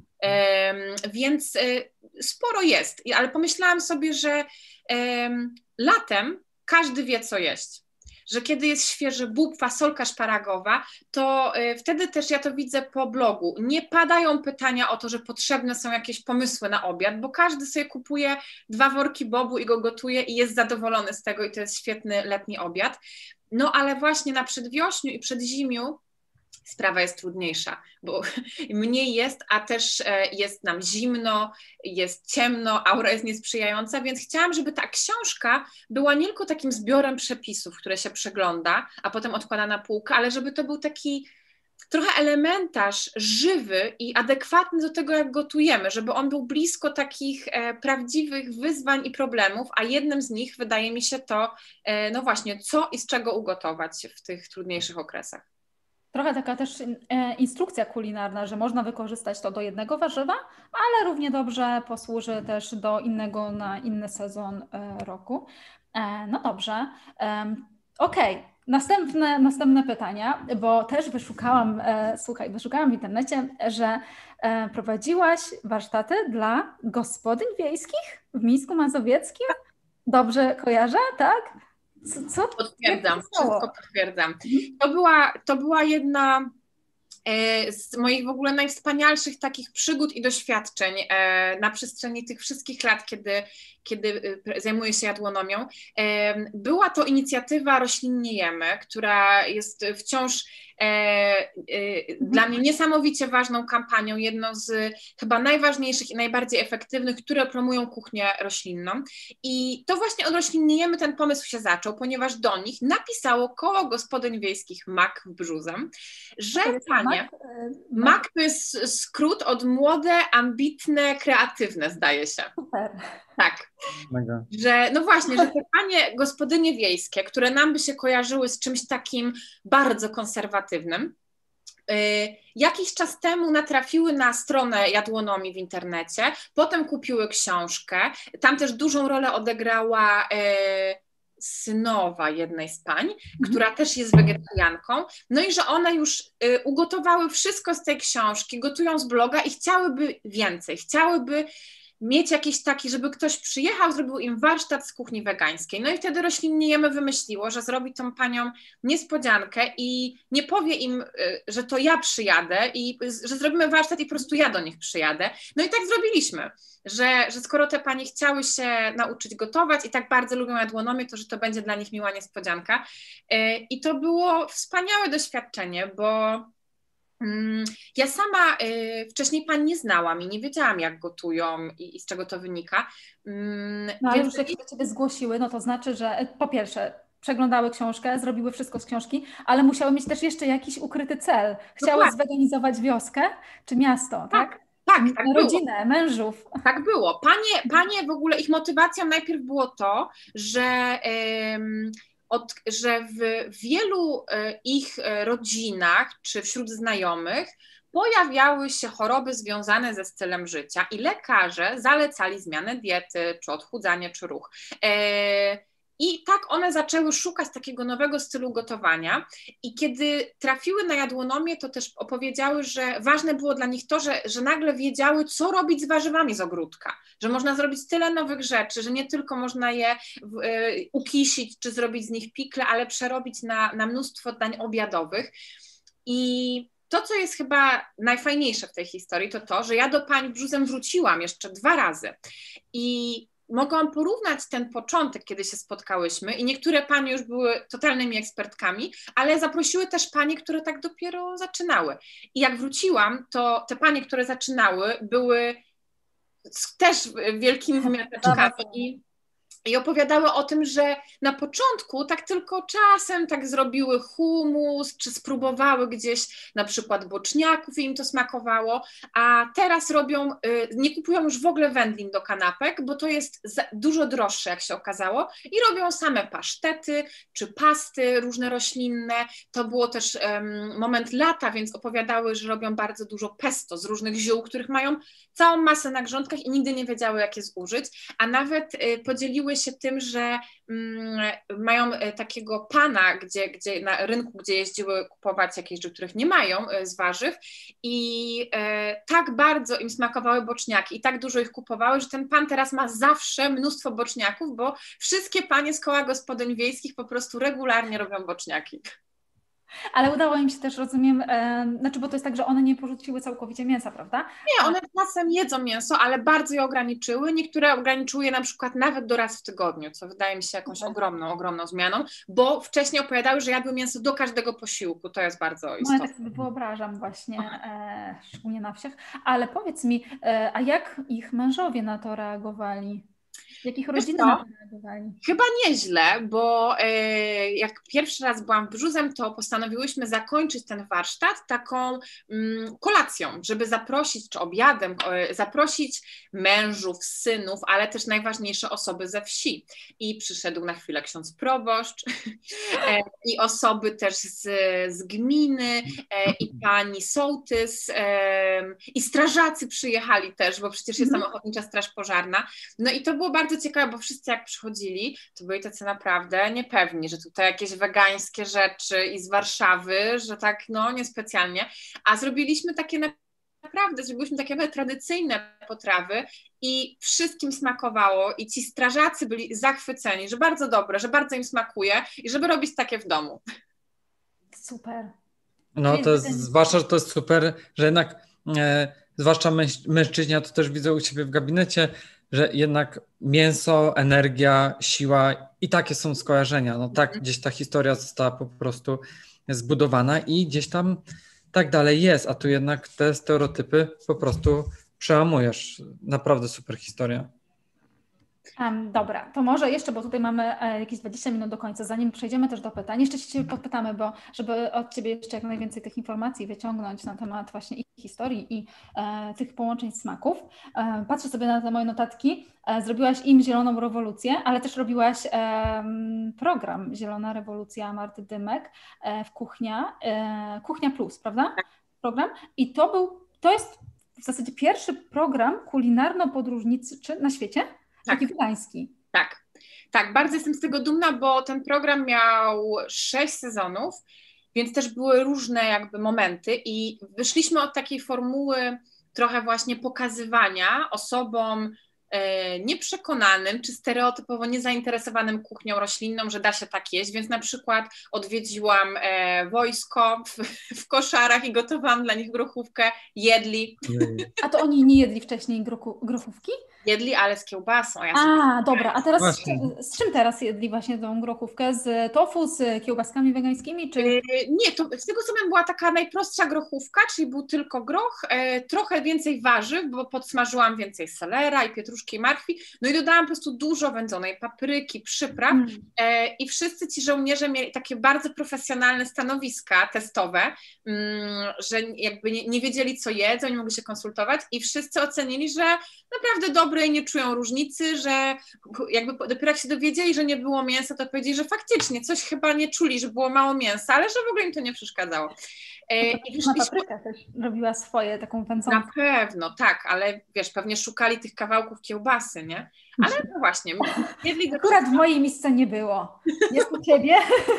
e, więc e, sporo jest, ale pomyślałam sobie, że e, latem każdy wie, co jeść, że kiedy jest świeży bób, fasolka szparagowa, to y, wtedy też ja to widzę po blogu. Nie padają pytania o to, że potrzebne są jakieś pomysły na obiad, bo każdy sobie kupuje dwa worki bobu i go gotuje i jest zadowolony z tego i to jest świetny letni obiad. No ale właśnie na przedwiośniu i przedzimiu sprawa jest trudniejsza, bo mniej jest, a też jest nam zimno, jest ciemno, aura jest niesprzyjająca, więc chciałam, żeby ta książka była nie tylko takim zbiorem przepisów, które się przegląda, a potem odkłada na półkę, ale żeby to był taki trochę elementarz żywy i adekwatny do tego, jak gotujemy, żeby on był blisko takich e, prawdziwych wyzwań i problemów, a jednym z nich wydaje mi się to, e, no właśnie, co i z czego ugotować w tych trudniejszych okresach. Trochę taka też instrukcja kulinarna, że można wykorzystać to do jednego warzywa, ale równie dobrze posłuży też do innego na inny sezon roku. No dobrze. Okej, okay. Następne, następne pytania, bo też wyszukałam, słuchaj, wyszukałam w internecie, że prowadziłaś warsztaty dla gospodyń wiejskich w Mińsku Mazowieckim. Dobrze kojarzę, tak? Co? co? Potwierdzam, wszystko potwierdzam. To była, to była jedna z moich w ogóle najwspanialszych takich przygód i doświadczeń na przestrzeni tych wszystkich lat, kiedy, kiedy zajmuję się jadłonomią. Była to inicjatywa Roślinnie Jemy, która jest wciąż dla mnie niesamowicie ważną kampanią, jedną z chyba najważniejszych i najbardziej efektywnych, które promują kuchnię roślinną. I to właśnie od Roślinnie Jemy ten pomysł się zaczął, ponieważ do nich napisało Koło Gospodyń Wiejskich M A K w Brzuzem, że panie, M A K to jest skrót od młode, ambitne, kreatywne, zdaje się. Super. Tak, Mega. że no właśnie, że te panie gospodynie wiejskie, które nam by się kojarzyły z czymś takim bardzo konserwatywnym, yy, jakiś czas temu natrafiły na stronę jadłonomii w internecie, potem kupiły książkę, tam też dużą rolę odegrała yy, synowa jednej z pań, mhm. która też jest wegetarianką, no i że one już y, ugotowały wszystko z tej książki, gotują z bloga i chciałyby więcej, chciałyby mieć jakiś taki, żeby ktoś przyjechał, zrobił im warsztat z kuchni wegańskiej. No i wtedy Roślinnie Jemy wymyśliło, że zrobi tą paniom niespodziankę i nie powie im, że to ja przyjadę i że zrobimy warsztat i po prostu ja do nich przyjadę. No i tak zrobiliśmy, że, że skoro te panie chciały się nauczyć gotować i tak bardzo lubią jadłonomię, to że to będzie dla nich miła niespodzianka. I to było wspaniałe doświadczenie, bo ja sama y, wcześniej pań nie znałam i nie wiedziałam, jak gotują i, i z czego to wynika. Mm, no ale więc... już jak się do Ciebie zgłosiły, no to znaczy, że po pierwsze przeglądały książkę, zrobiły wszystko z książki, ale musiały mieć też jeszcze jakiś ukryty cel. Chciały Dokładnie. Zweganizować wioskę czy miasto, tak? Tak, tak, tak rodzinę, było. mężów. Tak było. Panie, panie w ogóle, ich motywacją najpierw było to, że... Ym, Od, że w wielu ich rodzinach czy wśród znajomych pojawiały się choroby związane ze stylem życia i lekarze zalecali zmianę diety, czy odchudzanie, czy ruch. I tak one zaczęły szukać takiego nowego stylu gotowania i kiedy trafiły na jadłonomię, to też opowiedziały, że ważne było dla nich to, że, że nagle wiedziały, co robić z warzywami z ogródka, że można zrobić tyle nowych rzeczy, że nie tylko można je y, ukisić czy zrobić z nich pikle, ale przerobić na, na mnóstwo dań obiadowych. I to, co jest chyba najfajniejsze w tej historii, to to, że ja do pań Brzuzem wróciłam jeszcze dwa razy i mogłam porównać ten początek, kiedy się spotkałyśmy i niektóre panie już były totalnymi ekspertkami, ale zaprosiły też panie, które tak dopiero zaczynały. I jak wróciłam, to te panie, które zaczynały, były też wielkimi wymiataczkami i, i opowiadały o tym, że na początku tak tylko czasem tak zrobiły humus, czy spróbowały gdzieś na przykład boczniaków i im to smakowało, a teraz robią, nie kupują już w ogóle wędlin do kanapek, bo to jest za, dużo droższe, jak się okazało, i robią same pasztety, czy pasty różne roślinne. To było też um, moment lata, więc opowiadały, że robią bardzo dużo pesto z różnych ziół, których mają całą masę na grządkach i nigdy nie wiedziały, jak je zużyć, a nawet y, podzieliły się tym, że mm, mają takiego pana, gdzie, gdzie na rynku, gdzie jeździły kupować jakieś rzeczy, których nie mają z warzyw i e, tak bardzo im smakowały boczniaki i tak dużo ich kupowały, że ten pan teraz ma zawsze mnóstwo boczniaków, bo wszystkie panie z Koła Gospodyń Wiejskich po prostu regularnie robią boczniaki. Ale udało im się też, rozumiem, e, znaczy, bo to jest tak, że one nie porzuciły całkowicie mięsa, prawda? Nie, one czasem jedzą mięso, ale bardzo je ograniczyły. Niektóre ograniczyły je na przykład nawet do raz w tygodniu, co wydaje mi się jakąś tak. ogromną, ogromną zmianą, bo wcześniej opowiadały, że jadły mięso do każdego posiłku. To jest bardzo istotne. No ja tak sobie wyobrażam właśnie, e, szczególnie na wsiach. Ale powiedz mi, e, a jak ich mężowie na to reagowali? Jakich rodzin na to reagowali? Chyba nieźle, bo e, jak pierwszy raz byłam w Brzuzem, to postanowiłyśmy zakończyć ten warsztat taką mm, kolacją, żeby zaprosić, czy obiadem, e, zaprosić mężów, synów, ale też najważniejsze osoby ze wsi. I przyszedł na chwilę ksiądz proboszcz e, i osoby też z, z gminy e, i pani sołtys e, i strażacy przyjechali też, bo przecież jest tam Ochotnicza Straż Pożarna. No i to było bardzo ciekawe, bo wszyscy jak przychodzili, to byli tacy naprawdę niepewni, że tutaj jakieś wegańskie rzeczy i z Warszawy, że tak no niespecjalnie, a zrobiliśmy takie naprawdę zrobiliśmy takie tradycyjne potrawy i wszystkim smakowało i ci strażacy byli zachwyceni, że bardzo dobre, że bardzo im smakuje i żeby robić takie w domu. Super. No to jest, zwłaszcza, że to jest super, że jednak e, zwłaszcza męż, mężczyźni, ja to też widzę u Ciebie w gabinecie, że jednak mięso, energia, siła i takie są skojarzenia. No tak, gdzieś ta historia została po prostu zbudowana i gdzieś tam tak dalej jest, a tu jednak te stereotypy po prostu przełamujesz. Naprawdę super historia. Um, dobra, to może jeszcze, bo tutaj mamy e, jakieś dwadzieścia minut do końca, zanim przejdziemy też do pytań, jeszcze się Ciebie podpytamy, bo żeby od Ciebie jeszcze jak najwięcej tych informacji wyciągnąć na temat właśnie ich historii i e, tych połączeń smaków. E, patrzę sobie na te moje notatki, e, zrobiłaś im Zieloną Rewolucję, ale też robiłaś e, program Zielona Rewolucja Marty Dymek e, w Kuchnia, e, Kuchnia Plus, prawda? Program i to był, to jest w zasadzie pierwszy program kulinarno-podróżniczy na świecie, Tak. taki wegański. Tak, tak, bardzo jestem z tego dumna, bo ten program miał sześć sezonów, więc też były różne jakby momenty i wyszliśmy od takiej formuły trochę właśnie pokazywania osobom e, nieprzekonanym czy stereotypowo niezainteresowanym kuchnią roślinną, że da się tak jeść, więc na przykład odwiedziłam e, wojsko w, w koszarach i gotowałam dla nich grochówkę, jedli. A to oni nie jedli wcześniej grochu, grochówki? Jedli, ale z kiełbasą. Ja A, dobra, a teraz z, z czym teraz jedli właśnie tą grochówkę? Z tofu, z kiełbaskami wegańskimi, czy? Yy, nie, to z tego co wiem była taka najprostsza grochówka, czyli był tylko groch, e, trochę więcej warzyw, bo podsmażyłam więcej selera i pietruszki i marchwi, no i dodałam po prostu dużo wędzonej papryki, przypraw mm. e, i wszyscy ci żołnierze mieli takie bardzo profesjonalne stanowiska testowe, mm, że jakby nie, nie wiedzieli co jedzą, nie mogli się konsultować i wszyscy ocenili, że naprawdę dobre i nie czują różnicy, że jakby dopiero jak się dowiedzieli, że nie było mięsa, to powiedzieli, że faktycznie coś chyba nie czuli, że było mało mięsa, ale że w ogóle im to nie przeszkadzało. E, I wyszliśmy... papryka też robiła swoje, taką wędzoną. Na pewno, tak, ale wiesz, pewnie szukali tych kawałków kiełbasy, nie? Ale no właśnie. Jedli Akurat w mojej misce nie było. Jest u Ciebie?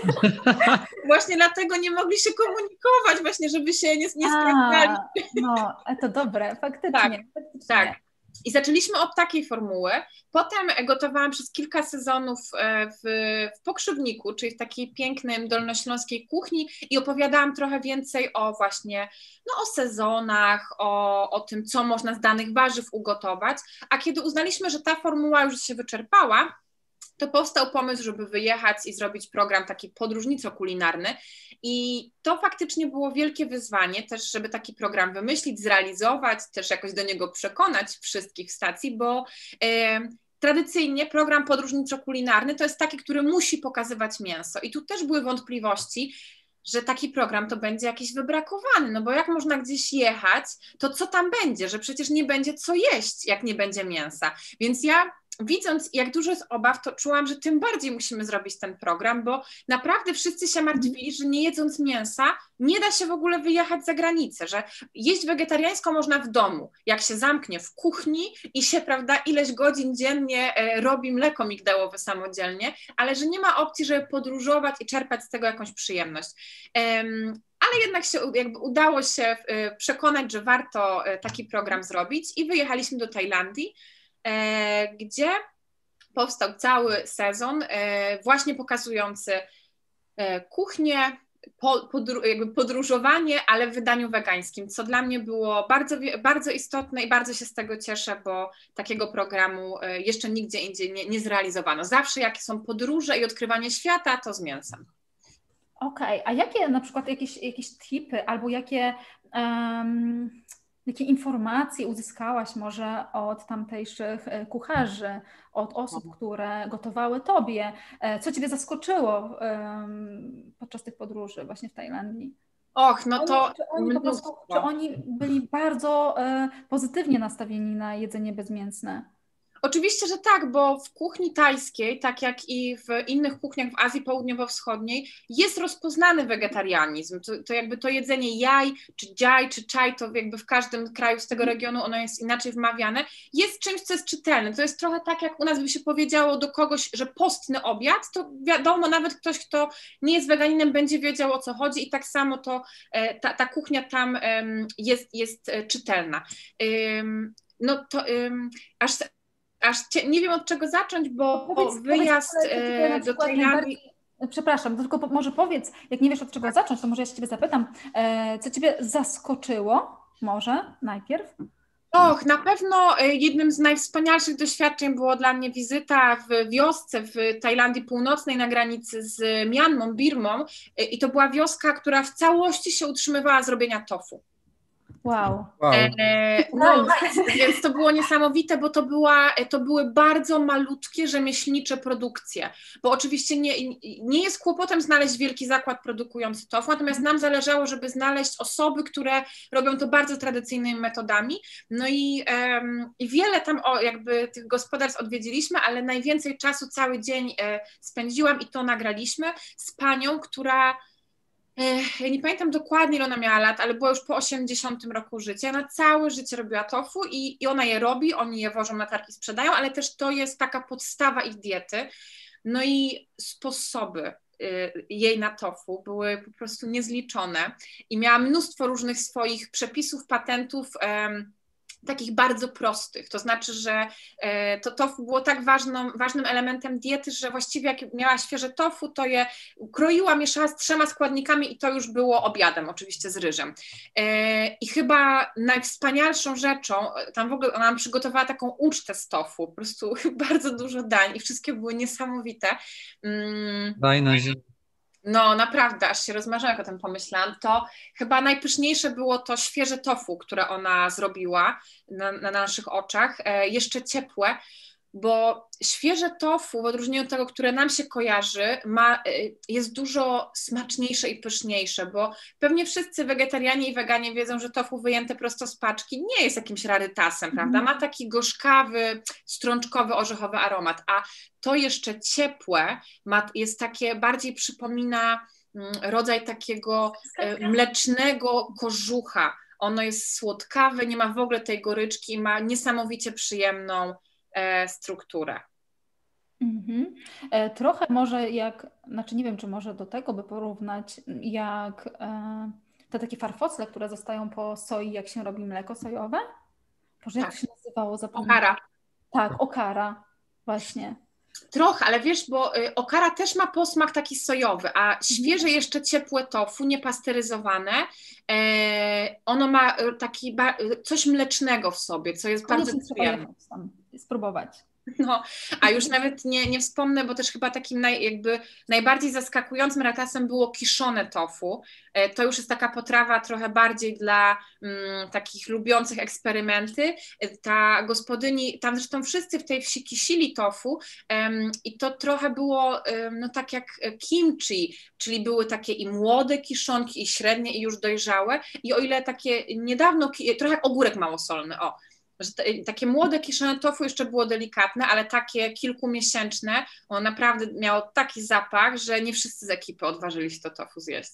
Właśnie dlatego nie mogli się komunikować, właśnie, żeby się nie, nie sprawdzali. No, to dobre, faktycznie. Tak, faktycznie. tak. I zaczęliśmy od takiej formuły, potem gotowałam przez kilka sezonów w, w Pokrzywniku, czyli w takiej pięknej dolnośląskiej kuchni i opowiadałam trochę więcej o właśnie, no o sezonach, o, o tym, co można z danych warzyw ugotować, a kiedy uznaliśmy, że ta formuła już się wyczerpała, to powstał pomysł, żeby wyjechać i zrobić program taki podróżnico-kulinarny i to faktycznie było wielkie wyzwanie też, żeby taki program wymyślić, zrealizować, też jakoś do niego przekonać wszystkich stacji, bo e, tradycyjnie program podróżniczo-kulinarny to jest taki, który musi pokazywać mięso i tu też były wątpliwości, że taki program to będzie jakiś wybrakowany, no bo jak można gdzieś jechać, to co tam będzie, że przecież nie będzie co jeść, jak nie będzie mięsa, więc ja widząc, jak dużo jest obaw, to czułam, że tym bardziej musimy zrobić ten program, bo naprawdę wszyscy się martwili, że nie jedząc mięsa nie da się w ogóle wyjechać za granicę, że jeść wegetariańsko można w domu, jak się zamknie w kuchni i się, prawda, ileś godzin dziennie e, robi mleko migdałowe samodzielnie, ale że nie ma opcji, żeby podróżować i czerpać z tego jakąś przyjemność. Um, ale jednak się jakby udało się e, przekonać, że warto e, taki program zrobić i wyjechaliśmy do Tajlandii, gdzie powstał cały sezon właśnie pokazujący kuchnię, jakby podróżowanie, ale w wydaniu wegańskim, co dla mnie było bardzo, bardzo istotne i bardzo się z tego cieszę, bo takiego programu jeszcze nigdzie indziej nie, nie zrealizowano. Zawsze jak są podróże i odkrywanie świata, to z mięsem. Okej, okay. A jakie na przykład jakieś, jakieś tipy albo jakie... Um... Jakie informacje uzyskałaś może od tamtejszych kucharzy, od osób, które gotowały Tobie? Co Ciebie zaskoczyło um, podczas tych podróży właśnie w Tajlandii? Och, no to... Czy oni, po prostu, czy oni byli bardzo e, pozytywnie nastawieni na jedzenie bezmięsne? Oczywiście, że tak, bo w kuchni tajskiej, tak jak i w innych kuchniach w Azji Południowo-Wschodniej, jest rozpoznany wegetarianizm. To, to jakby to jedzenie jaj, czy dziaj, czy czaj, to jakby w każdym kraju z tego regionu ono jest inaczej wmawiane, jest czymś, co jest czytelne. To jest trochę tak, jak u nas by się powiedziało do kogoś, że postny obiad, to wiadomo, nawet ktoś, kto nie jest weganinem, będzie wiedział, o co chodzi i tak samo to ta, ta kuchnia tam jest, jest czytelna. No to aż Aż cie, nie wiem, od czego zacząć, bo powiedz, wyjazd powiedz, do Tajlandii... Przepraszam, tylko po, może powiedz, jak nie wiesz, od czego zacząć, to może ja się Ciebie zapytam, e, co Ciebie zaskoczyło może najpierw? Och, na pewno jednym z najwspanialszych doświadczeń było dla mnie wizyta w wiosce w Tajlandii Północnej na granicy z Mianmą, Birmą i to była wioska, która w całości się utrzymywała z robienia tofu. Wow. wow. E, no, więc to było niesamowite, bo to, była, to były bardzo malutkie, rzemieślnicze produkcje, bo oczywiście nie, nie jest kłopotem znaleźć wielki zakład produkujący tofu, natomiast nam zależało, żeby znaleźć osoby, które robią to bardzo tradycyjnymi metodami, no i, um, i wiele tam o, jakby tych gospodarstw odwiedziliśmy, ale najwięcej czasu cały dzień e, spędziłam i to nagraliśmy z panią, która ja nie pamiętam dokładnie, ile ona miała lat, ale była już po osiemdziesiątym roku życia. Ona całe życie robiła tofu i, i ona je robi, oni je wożą na targi, sprzedają, ale też to jest taka podstawa ich diety. No i sposoby y, jej na tofu były po prostu niezliczone i miała mnóstwo różnych swoich przepisów, patentów, y, takich bardzo prostych, to znaczy, że e, to tofu było tak ważną, ważnym elementem diety, że właściwie jak miała świeże tofu, to je kroiła, mieszała z trzema składnikami i to już było obiadem, oczywiście z ryżem. E, I chyba najwspanialszą rzeczą, tam w ogóle ona nam przygotowała taką ucztę z tofu, po prostu bardzo dużo dań i wszystkie były niesamowite. Mm. Daj na ziemię. No naprawdę, aż się rozmarzyłam, jak o tym pomyślałam, to chyba najpyszniejsze było to świeże tofu, które ona zrobiła na, na naszych oczach, e, jeszcze ciepłe, bo świeże tofu, w odróżnieniu od tego, które nam się kojarzy, ma, jest dużo smaczniejsze i pyszniejsze, bo pewnie wszyscy wegetarianie i weganie wiedzą, że tofu wyjęte prosto z paczki nie jest jakimś rarytasem, mm. prawda? Ma taki gorzkawy, strączkowy, orzechowy aromat, a to jeszcze ciepłe ma, jest takie, bardziej przypomina rodzaj takiego mlecznego kożucha. Ono jest słodkawe, nie ma w ogóle tej goryczki i ma niesamowicie przyjemną strukturę. Mm-hmm. E, trochę może jak, znaczy nie wiem, czy może do tego by porównać, jak e, te takie farfocle, które zostają po soi, jak się robi mleko sojowe. Boże, jak tak. to się nazywało? Zapomniałam. Okara. Tak, okara, właśnie. Trochę, ale wiesz, bo y, okara też ma posmak taki sojowy, a świeże jeszcze ciepłe tofu, niepasteryzowane, e, ono ma taki ba, coś mlecznego w sobie, co jest Koniecznie bardzo przyjemne. Tam spróbować. No, a już nawet nie, nie wspomnę, bo też chyba takim naj, jakby najbardziej zaskakującym ratasem było kiszone tofu. E, to już jest taka potrawa trochę bardziej dla mm, takich lubiących eksperymenty. E, ta gospodyni, tam zresztą wszyscy w tej wsi kisili tofu em, i to trochę było em, no tak jak kimchi, czyli były takie i młode kiszonki, i średnie, i już dojrzałe. I o ile takie niedawno, trochę jak ogórek małosolny, o. Że te, takie młode kiszone tofu jeszcze było delikatne, ale takie kilkumiesięczne, ono naprawdę miało taki zapach, że nie wszyscy z ekipy odważyli się to tofu zjeść.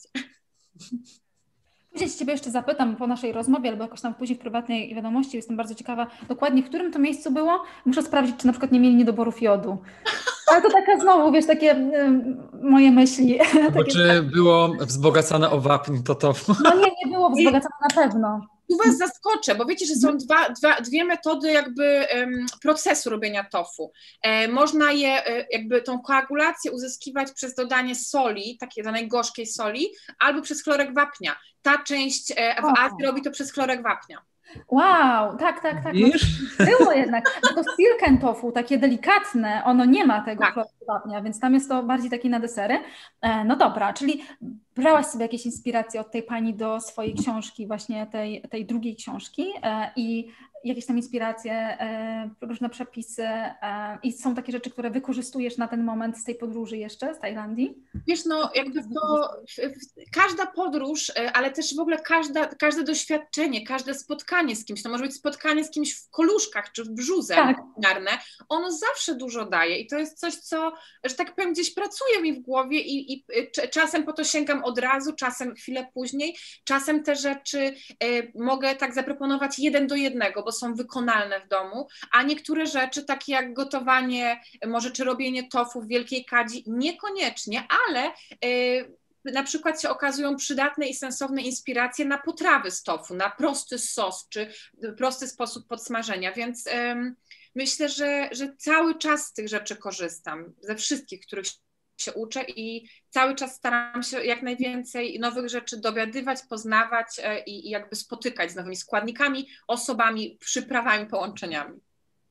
Później Ciebie jeszcze zapytam po naszej rozmowie, albo jakoś tam później w prywatnej wiadomości, jestem bardzo ciekawa dokładnie, w którym to miejscu było. Muszę sprawdzić, czy na przykład nie mieli niedoborów jodu. Ale to taka znowu, wiesz, takie y, moje myśli. Bo takie... Czy było wzbogacane o wapń to tofu? No nie, nie było wzbogacane na pewno. Tu Was zaskoczę, bo wiecie, że są dwa, dwa, dwie metody jakby um, procesu robienia tofu. E, można je, e, jakby tą koagulację uzyskiwać przez dodanie soli, takiej danej gorzkiej soli, albo przez chlorek wapnia. Ta część e, w o. Azji robi to przez chlorek wapnia. Wow, tak, tak, tak. No, było jednak. To silken tofu, takie delikatne, ono nie ma tego tak. chlorku wapnia, więc tam jest to bardziej takie na desery. E, no dobra, czyli brałaś sobie jakieś inspiracje od tej pani do swojej książki, właśnie tej, tej drugiej książki e, i jakieś tam inspiracje, różne przepisy i są takie rzeczy, które wykorzystujesz na ten moment z tej podróży jeszcze, z Tajlandii? Wiesz, no jakby to każda podróż, ale też w ogóle każda, każde doświadczenie, każde spotkanie z kimś, to może być spotkanie z kimś w Koluszkach czy w Brzóze, tak. Ono zawsze dużo daje i to jest coś, co, że tak powiem, gdzieś pracuje mi w głowie i, i czasem po to sięgam od razu, czasem chwilę później, czasem te rzeczy y, mogę tak zaproponować jeden do jednego, bo są wykonalne w domu, a niektóre rzeczy, takie jak gotowanie, może czy robienie tofu w Wielkiej Kadzi, niekoniecznie, ale y, na przykład się okazują przydatne i sensowne inspiracje na potrawy z tofu, na prosty sos, czy prosty sposób podsmażenia, więc y, myślę, że, że cały czas z tych rzeczy korzystam, ze wszystkich, których się uczę i cały czas staram się jak najwięcej nowych rzeczy dowiadywać, poznawać i, i jakby spotykać z nowymi składnikami, osobami, przyprawami, połączeniami.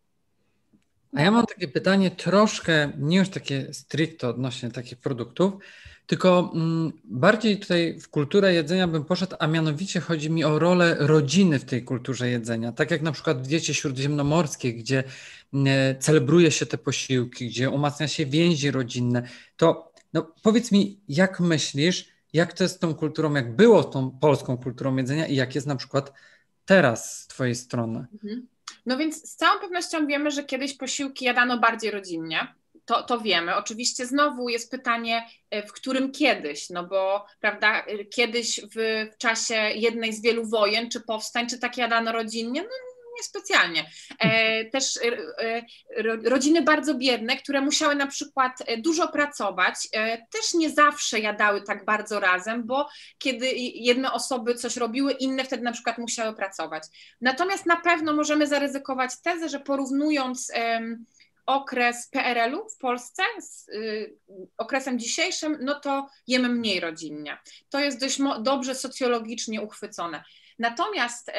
A ja mam takie pytanie troszkę, nie już takie stricte odnośnie takich produktów, tylko mm, bardziej tutaj w kulturę jedzenia bym poszedł, a mianowicie chodzi mi o rolę rodziny w tej kulturze jedzenia. Tak jak na przykład w diecie śródziemnomorskiej, gdzie e, celebruje się te posiłki, gdzie umacnia się więzi rodzinne, to no, powiedz mi, jak myślisz, jak to jest z tą kulturą, jak było z tą polską kulturą jedzenia i jak jest na przykład teraz z twojej strony? Mhm. No więc z całą pewnością wiemy, że kiedyś posiłki jadano bardziej rodzinnie. To, to wiemy. Oczywiście znowu jest pytanie, w którym kiedyś, no bo prawda, kiedyś w, w czasie jednej z wielu wojen czy powstań, czy tak jadano rodzinnie? No niespecjalnie. E, też e, rodziny bardzo biedne, które musiały na przykład dużo pracować, e, też nie zawsze jadały tak bardzo razem, bo kiedy jedne osoby coś robiły, inne wtedy na przykład musiały pracować. Natomiast na pewno możemy zaryzykować tezę, że porównując e, okres P R L u w Polsce z y, okresem dzisiejszym, no to jemy mniej rodzinnie. To jest dość dobrze socjologicznie uchwycone. Natomiast y,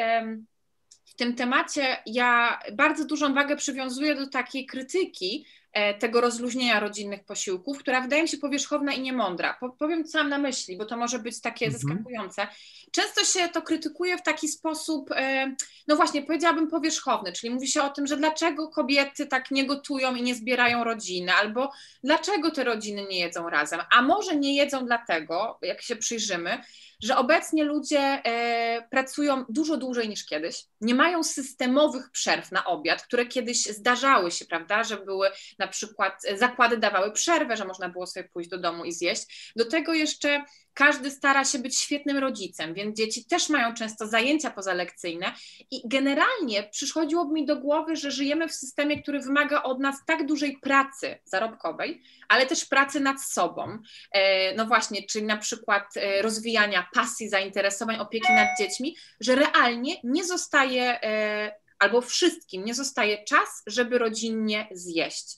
w tym temacie ja bardzo dużą wagę przywiązuję do takiej krytyki y, tego rozluźnienia rodzinnych posiłków, która wydaje mi się powierzchowna i niemądra. Po, powiem, co mam na myśli, bo to może być takie mhm. zaskakujące. Często się to krytykuje w taki sposób, no właśnie, powiedziałabym powierzchowny, czyli mówi się o tym, że dlaczego kobiety tak nie gotują i nie zbierają rodziny, albo dlaczego te rodziny nie jedzą razem, a może nie jedzą dlatego, jak się przyjrzymy, że obecnie ludzie e, pracują dużo dłużej niż kiedyś, nie mają systemowych przerw na obiad, które kiedyś zdarzały się, prawda, że były na przykład, zakłady dawały przerwę, że można było sobie pójść do domu i zjeść. Do tego jeszcze każdy stara się być świetnym rodzicem, więc dzieci też mają często zajęcia pozalekcyjne i generalnie przychodziłoby mi do głowy, że żyjemy w systemie, który wymaga od nas tak dużej pracy zarobkowej, ale też pracy nad sobą. No właśnie, czyli na przykład rozwijania pasji, zainteresowań, opieki nad dziećmi, że realnie nie zostaje, albo wszystkim nie zostaje czas, żeby rodzinnie zjeść.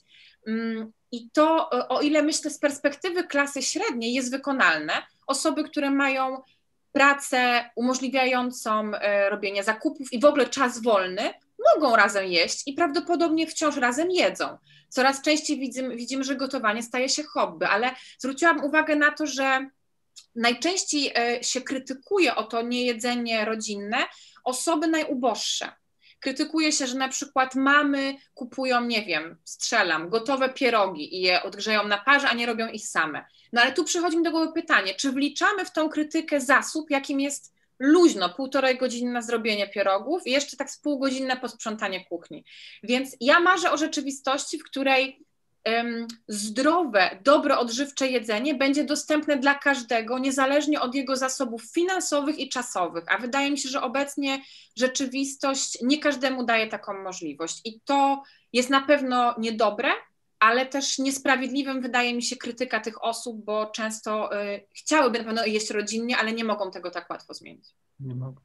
I to, o ile myślę z perspektywy klasy średniej jest wykonalne, osoby, które mają pracę umożliwiającą robienie zakupów i w ogóle czas wolny, mogą razem jeść i prawdopodobnie wciąż razem jedzą. Coraz częściej widzimy, widzimy, że gotowanie staje się hobby, ale zwróciłam uwagę na to, że najczęściej się krytykuje o to niejedzenie rodzinne osoby najuboższe. Krytykuje się, że na przykład mamy kupują, nie wiem, strzelam, gotowe pierogi i je odgrzeją na parze, a nie robią ich same. No ale tu przychodzi mi do głowy pytanie, czy wliczamy w tą krytykę zasób, jakim jest luźno, półtorej godziny na zrobienie pierogów i jeszcze tak z pół godziny na posprzątanie kuchni. Więc ja marzę o rzeczywistości, w której um, zdrowe, dobre, odżywcze jedzenie będzie dostępne dla każdego, niezależnie od jego zasobów finansowych i czasowych. A wydaje mi się, że obecnie rzeczywistość nie każdemu daje taką możliwość. I to jest na pewno niedobre, ale też niesprawiedliwym wydaje mi się krytyka tych osób, bo często y, chciałyby na pewno jeść rodzinnie, ale nie mogą tego tak łatwo zmienić. Nie mogą.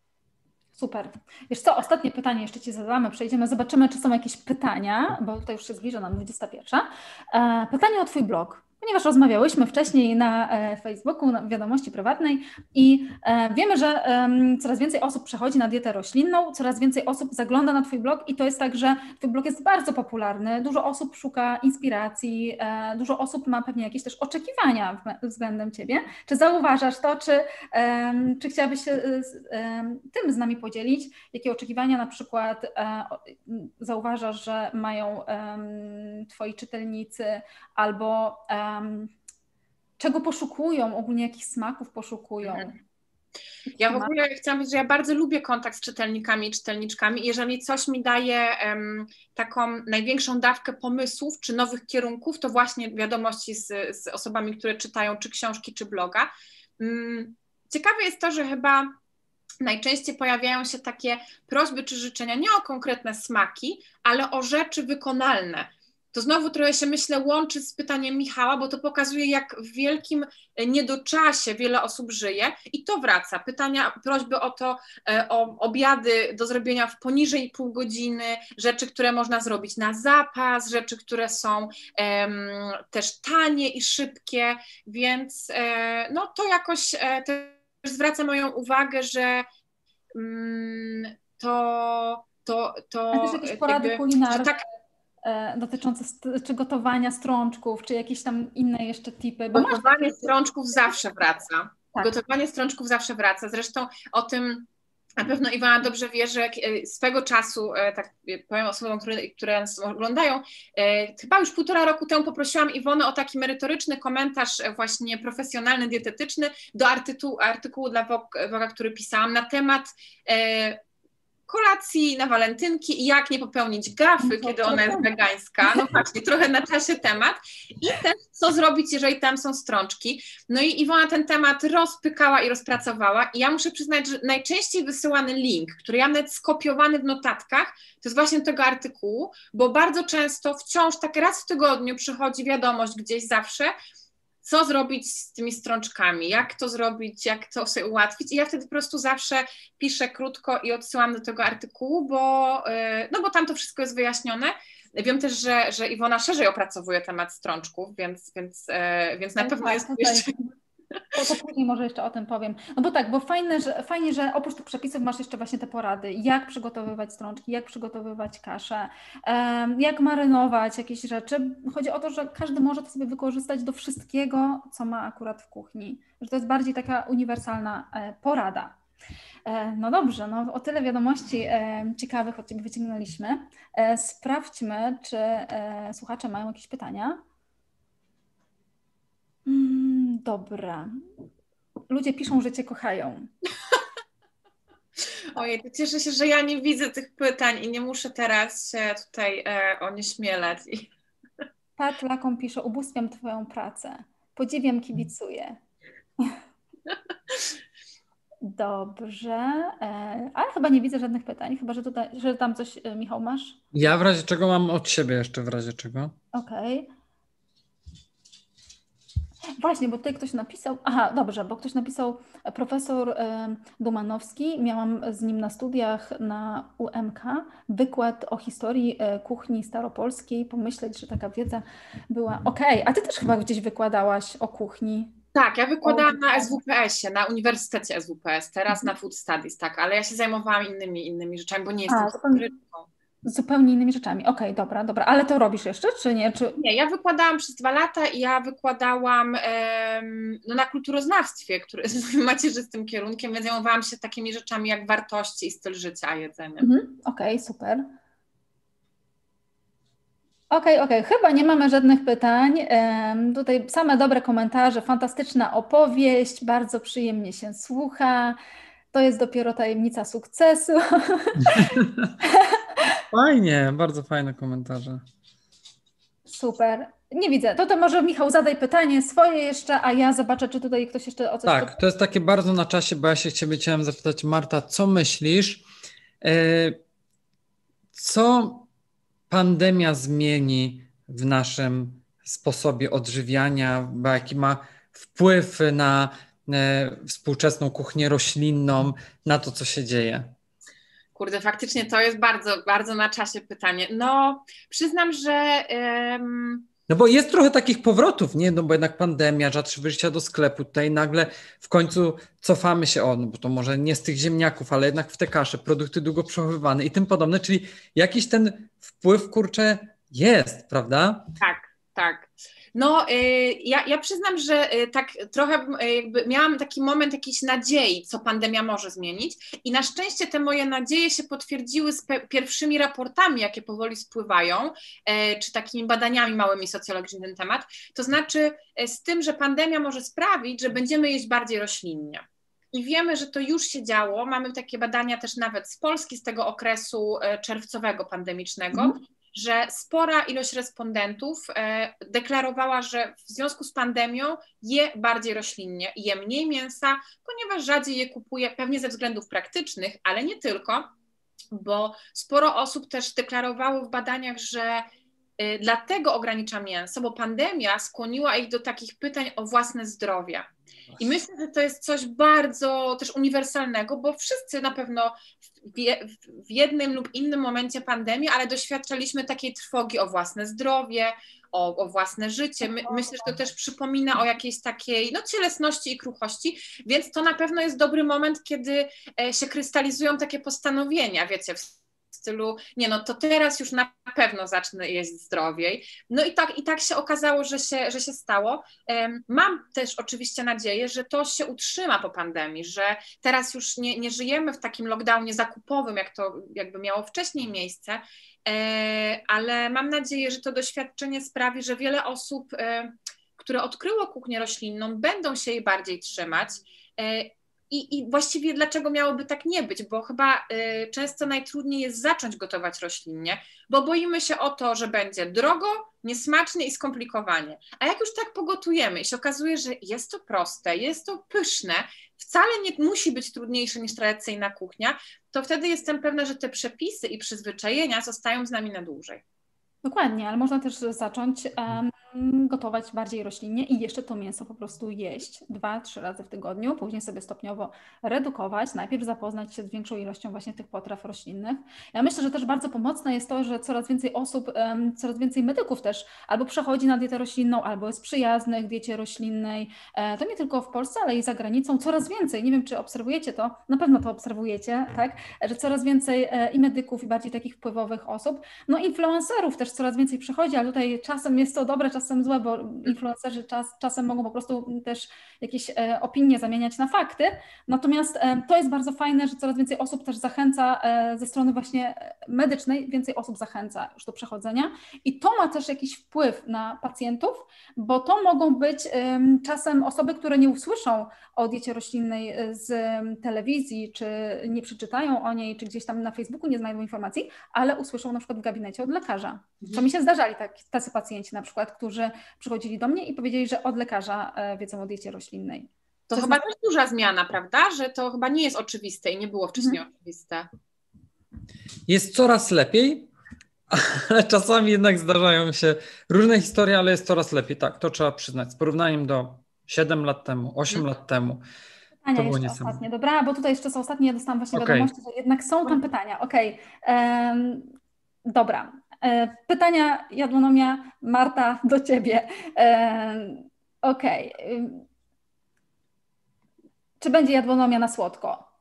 Super. Wiesz co, ostatnie pytanie jeszcze Ci zadamy, przejdziemy, zobaczymy, czy są jakieś pytania, bo tutaj już się zbliża nam dwudziesta pierwsza. E, pytanie o Twój blog. ponieważ rozmawiałyśmy wcześniej na Facebooku, na wiadomości prywatnej i wiemy, że coraz więcej osób przechodzi na dietę roślinną, coraz więcej osób zagląda na Twój blog i to jest tak, że Twój blog jest bardzo popularny, dużo osób szuka inspiracji, dużo osób ma pewnie jakieś też oczekiwania względem Ciebie. Czy zauważasz to, czy, czy chciałabyś się tym z nami podzielić? Jakie oczekiwania na przykład zauważasz, że mają Twoi czytelnicy albo Um, czego poszukują, ogólnie jakich smaków poszukują? Mhm. Ja w ogóle chciałam powiedzieć, że ja bardzo lubię kontakt z czytelnikami i czytelniczkami. Jeżeli coś mi daje um, taką największą dawkę pomysłów czy nowych kierunków, to właśnie wiadomości z, z osobami, które czytają czy książki, czy bloga. Um, ciekawe jest to, że chyba najczęściej pojawiają się takie prośby czy życzenia nie o konkretne smaki, ale o rzeczy wykonalne. To znowu trochę się, myślę, łączy z pytaniem Michała, bo to pokazuje, jak w wielkim niedoczasie wiele osób żyje i to wraca. Pytania, prośby o to, o obiady do zrobienia w poniżej pół godziny, rzeczy, które można zrobić na zapas, rzeczy, które są um, też tanie i szybkie, więc e, no to jakoś e, też zwraca moją uwagę, że um, to... to, to A też jakieś porady jakby, kulinarne. Tak, dotyczące czy gotowania strączków, czy jakieś tam inne jeszcze tipy. Bo Gotowanie masz... strączków zawsze wraca. Tak. Gotowanie strączków zawsze wraca. Zresztą o tym na pewno Iwona dobrze wie, że swego czasu, tak powiem osobom, które, które nas oglądają, chyba już półtora roku temu poprosiłam Iwonę o taki merytoryczny komentarz właśnie profesjonalny, dietetyczny do artykułu, artykułu dla Vogue'a, który pisałam na temat kolacji na walentynki i jak nie popełnić gafy, no, kiedy ona jest wegańska. No właśnie, trochę na czasie temat. I też co zrobić, jeżeli tam są strączki. No i Iwona ten temat rozpykała i rozpracowała. I ja muszę przyznać, że najczęściej wysyłany link, który ja nawet skopiowany w notatkach, to jest właśnie tego artykułu, bo bardzo często wciąż tak raz w tygodniu przychodzi wiadomość gdzieś zawsze, co zrobić z tymi strączkami, jak to zrobić, jak to sobie ułatwić i ja wtedy po prostu zawsze piszę krótko i odsyłam do tego artykułu, bo, no bo tam to wszystko jest wyjaśnione. Wiem też, że, że Iwona szerzej opracowuje temat strączków, więc, więc, więc na pewno tak, jest tutaj. jeszcze... To, to później może jeszcze o tym powiem. No bo tak, bo fajne, że, fajnie, że oprócz tych przepisów masz jeszcze właśnie te porady, jak przygotowywać strączki, jak przygotowywać kaszę, um, jak marynować jakieś rzeczy. Chodzi o to, że każdy może to sobie wykorzystać do wszystkiego, co ma akurat w kuchni. Że to jest bardziej taka uniwersalna e, porada. E, no dobrze, no o tyle wiadomości e, ciekawych od Ciebie wyciągnęliśmy. E, sprawdźmy, czy e, słuchacze mają jakieś pytania. Mm, dobra. Ludzie piszą, że Cię kochają. Ojej, to cieszę się, że ja nie widzę tych pytań i nie muszę teraz się tutaj e, onieśmielać. Pat Laką pisze, ubóstwiam Twoją pracę. Podziwiam, kibicuję. Dobrze, e, ale chyba nie widzę żadnych pytań, chyba, że, tutaj, że tam coś, e, Michał, masz? Ja w razie czego mam od siebie jeszcze, w razie czego. Okej. Okay. Właśnie, bo tutaj ktoś napisał, aha, dobrze, bo ktoś napisał profesor Dumanowski, miałam z nim na studiach na U M K wykład o historii kuchni staropolskiej, pomyśleć, że taka wiedza była, okej, okay. A Ty też chyba gdzieś wykładałaś o kuchni. Tak, ja wykładałam na S W P S-ie, na Uniwersytecie S W P S, teraz na Food Studies, tak, ale ja się zajmowałam innymi, innymi rzeczami, bo nie jestem historyczką. Zupełnie innymi rzeczami. Okej, okay, dobra, dobra. Ale to robisz jeszcze, czy nie? Czy... Nie, ja wykładałam przez dwa lata i ja wykładałam em, no, na kulturoznawstwie, który jest macierzystym kierunkiem, więc zajmowałam się takimi rzeczami jak wartości i styl życia, jedzenie. Mhm, okej, okay, super. Okej, okay, okej, okay. Chyba nie mamy żadnych pytań. Um, tutaj same dobre komentarze, fantastyczna opowieść, bardzo przyjemnie się słucha. To jest dopiero tajemnica sukcesu. Fajnie, bardzo fajne komentarze. Super. Nie widzę. To to może Michał zadaj pytanie swoje jeszcze, a ja zobaczę, czy tutaj ktoś jeszcze o coś... Tak, to jest takie bardzo na czasie, bo ja się Ciebie chciałem zapytać, Marta, co myślisz? Co pandemia zmieni w naszym sposobie odżywiania, bo jaki ma wpływ na współczesną kuchnię roślinną, na to, co się dzieje? Kurde, faktycznie to jest bardzo, bardzo na czasie pytanie. No, przyznam, że um, No bo jest trochę takich powrotów, nie? No bo jednak pandemia, rzadsze wyjścia do sklepu, tutaj nagle w końcu cofamy się, o, no bo to może nie z tych ziemniaków, ale jednak w te kasze, produkty długo przechowywane i tym podobne, czyli jakiś ten wpływ, kurczę, jest, prawda? Tak, tak. No, y, ja, ja przyznam, że y, tak trochę y, jakby miałam taki moment jakiejś nadziei, co pandemia może zmienić i na szczęście te moje nadzieje się potwierdziły z pe- pierwszymi raportami, jakie powoli spływają, y, czy takimi badaniami małymi socjologicznymi na ten temat, to znaczy y, z tym, że pandemia może sprawić, że będziemy jeść bardziej roślinnie. I wiemy, że to już się działo, mamy takie badania też nawet z Polski, z tego okresu y, czerwcowego pandemicznego, mm. że spora ilość respondentów e, deklarowała, że w związku z pandemią je bardziej roślinnie, je mniej mięsa, ponieważ rzadziej je kupuje, pewnie ze względów praktycznych, ale nie tylko, bo sporo osób też deklarowało w badaniach, że e, dlatego ogranicza mięso, bo pandemia skłoniła ich do takich pytań o własne zdrowie. I myślę, że to jest coś bardzo też uniwersalnego, bo wszyscy na pewno w jednym lub innym momencie pandemii, ale doświadczaliśmy takiej trwogi o własne zdrowie, o, o własne życie. My, myślę, że to też przypomina o jakiejś takiej no, cielesności i kruchości, więc to na pewno jest dobry moment, kiedy się krystalizują takie postanowienia, wiecie, w stylu, nie no, to teraz już na pewno zacznę jeść zdrowiej. No i tak, i tak się okazało, że się, że się stało. Mam też oczywiście nadzieję, że to się utrzyma po pandemii, że teraz już nie, nie żyjemy w takim lockdownie zakupowym, jak to jakby miało wcześniej miejsce, ale mam nadzieję, że to doświadczenie sprawi, że wiele osób, które odkryło kuchnię roślinną, będą się jej bardziej trzymać. I, I właściwie dlaczego miałoby tak nie być, bo chyba y, często najtrudniej jest zacząć gotować roślinnie, bo boimy się o to, że będzie drogo, niesmacznie i skomplikowanie. A jak już tak pogotujemy i się okazuje, że jest to proste, jest to pyszne, wcale nie musi być trudniejsze niż tradycyjna kuchnia, to wtedy jestem pewna, że te przepisy i przyzwyczajenia zostają z nami na dłużej. Dokładnie, ale można też zacząć um, gotować bardziej roślinnie i jeszcze to mięso po prostu jeść dwa, trzy razy w tygodniu, później sobie stopniowo redukować, najpierw zapoznać się z większą ilością właśnie tych potraw roślinnych. Ja myślę, że też bardzo pomocne jest to, że coraz więcej osób, um, coraz więcej medyków też albo przechodzi na dietę roślinną, albo jest przyjaznych diecie roślinnej. E, to nie tylko w Polsce, ale i za granicą. Coraz więcej, nie wiem czy obserwujecie to, na pewno to obserwujecie, tak, że coraz więcej e, i medyków, i bardziej takich wpływowych osób, no influencerów też coraz więcej przychodzi, ale tutaj czasem jest to dobre, czasem złe, bo influencerzy czas, czasem mogą po prostu też jakieś e, opinie zamieniać na fakty. Natomiast e, to jest bardzo fajne, że coraz więcej osób też zachęca e, ze strony właśnie medycznej, więcej osób zachęca już do przechodzenia i to ma też jakiś wpływ na pacjentów, bo to mogą być e, czasem osoby, które nie usłyszą o diecie roślinnej z telewizji, czy nie przeczytają o niej, czy gdzieś tam na Facebooku nie znajdą informacji, ale usłyszą na przykład w gabinecie od lekarza. To mi się zdarzali tak, tacy pacjenci na przykład, którzy przychodzili do mnie i powiedzieli, że od lekarza wiedzą o diecie roślinnej. To, to chyba jest też duża zmiana, prawda? Że to chyba nie jest oczywiste i nie było wcześniej hmm. oczywiste. Jest coraz lepiej, ale czasami jednak zdarzają się różne historie, ale jest coraz lepiej. Tak, to trzeba przyznać. Z porównaniem do siedem lat temu, osiem hmm. lat temu. Pytania to było jeszcze ostatnie. Dobra, bo tutaj jeszcze są ostatnie, ja dostałam właśnie okay. wiadomości, że jednak są tam pytania. Okej, okay. um, dobra. Pytania, Jadłonomia, Marta, do Ciebie. Okej. Okay. Czy będzie jadłonomia na słodko?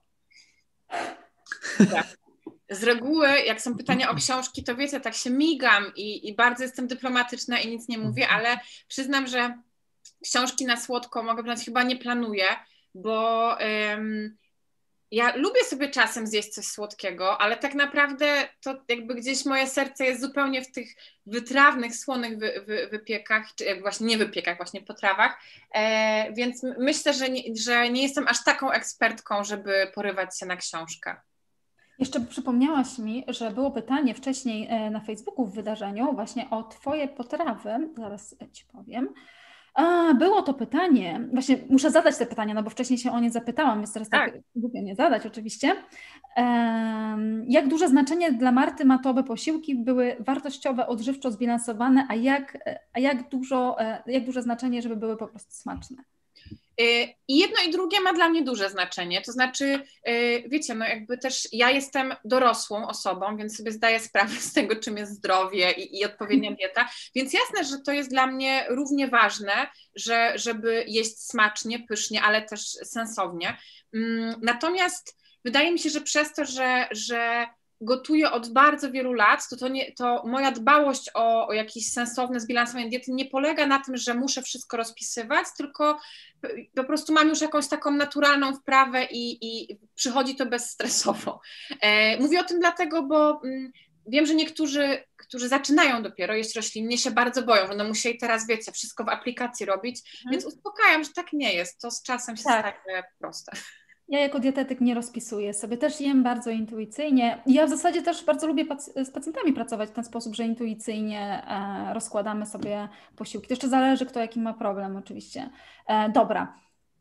Tak. Z reguły, jak są pytania o książki, to wiecie, tak się migam i, i bardzo jestem dyplomatyczna i nic nie mówię, ale przyznam, że książki na słodko mogę powiedzieć, chyba nie planuję, bo um, ja lubię sobie czasem zjeść coś słodkiego, ale tak naprawdę to jakby gdzieś moje serce jest zupełnie w tych wytrawnych, słonych wy, wy, wypiekach, czy jak właśnie nie wypiekach, właśnie potrawach, e, więc myślę, że nie, że nie jestem aż taką ekspertką, żeby porywać się na książkę. Jeszcze przypomniałaś mi, że było pytanie wcześniej na Facebooku w wydarzeniu właśnie o Twoje potrawy, zaraz Ci powiem. A, było to pytanie, właśnie muszę zadać te pytania, no bo wcześniej się o nie zapytałam, więc teraz tak, tak głupio nie zadać oczywiście. Um, jak duże znaczenie dla Marty ma to, by posiłki były wartościowe, odżywczo zbilansowane, a jak, a jak, dużo, jak duże znaczenie, żeby były po prostu smaczne? I jedno i drugie ma dla mnie duże znaczenie, to znaczy, wiecie, no jakby też ja jestem dorosłą osobą, więc sobie zdaję sprawę z tego, czym jest zdrowie i, i odpowiednia dieta, więc jasne, że to jest dla mnie równie ważne, że, żeby jeść smacznie, pysznie, ale też sensownie. Natomiast wydaje mi się, że przez to, że, że gotuję od bardzo wielu lat, to, to, nie, to moja dbałość o, o jakieś sensowne zbilansowanie diety nie polega na tym, że muszę wszystko rozpisywać, tylko po prostu mam już jakąś taką naturalną wprawę i, i przychodzi to bezstresowo. E, mówię o tym dlatego, bo mm, wiem, że niektórzy, którzy zaczynają dopiero jeść roślinnie, się bardzo boją, że będą musieli teraz, wiecie, wszystko w aplikacji robić, hmm. więc uspokajam, że tak nie jest, to z czasem się tak. staje proste. Ja jako dietetyk nie rozpisuję sobie, też jem bardzo intuicyjnie. Ja w zasadzie też bardzo lubię pac- z pacjentami pracować w ten sposób, że intuicyjnie e, rozkładamy sobie posiłki. To jeszcze zależy, kto jaki ma problem oczywiście. E, dobra.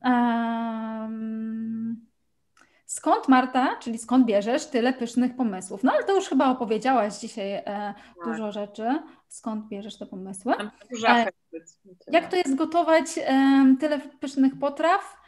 Um, skąd, Marta, czyli skąd bierzesz tyle pysznych pomysłów? No ale to już chyba opowiedziałaś dzisiaj e, tak. dużo rzeczy. Skąd bierzesz te pomysły? E, jak to jest gotować e, tyle pysznych potraw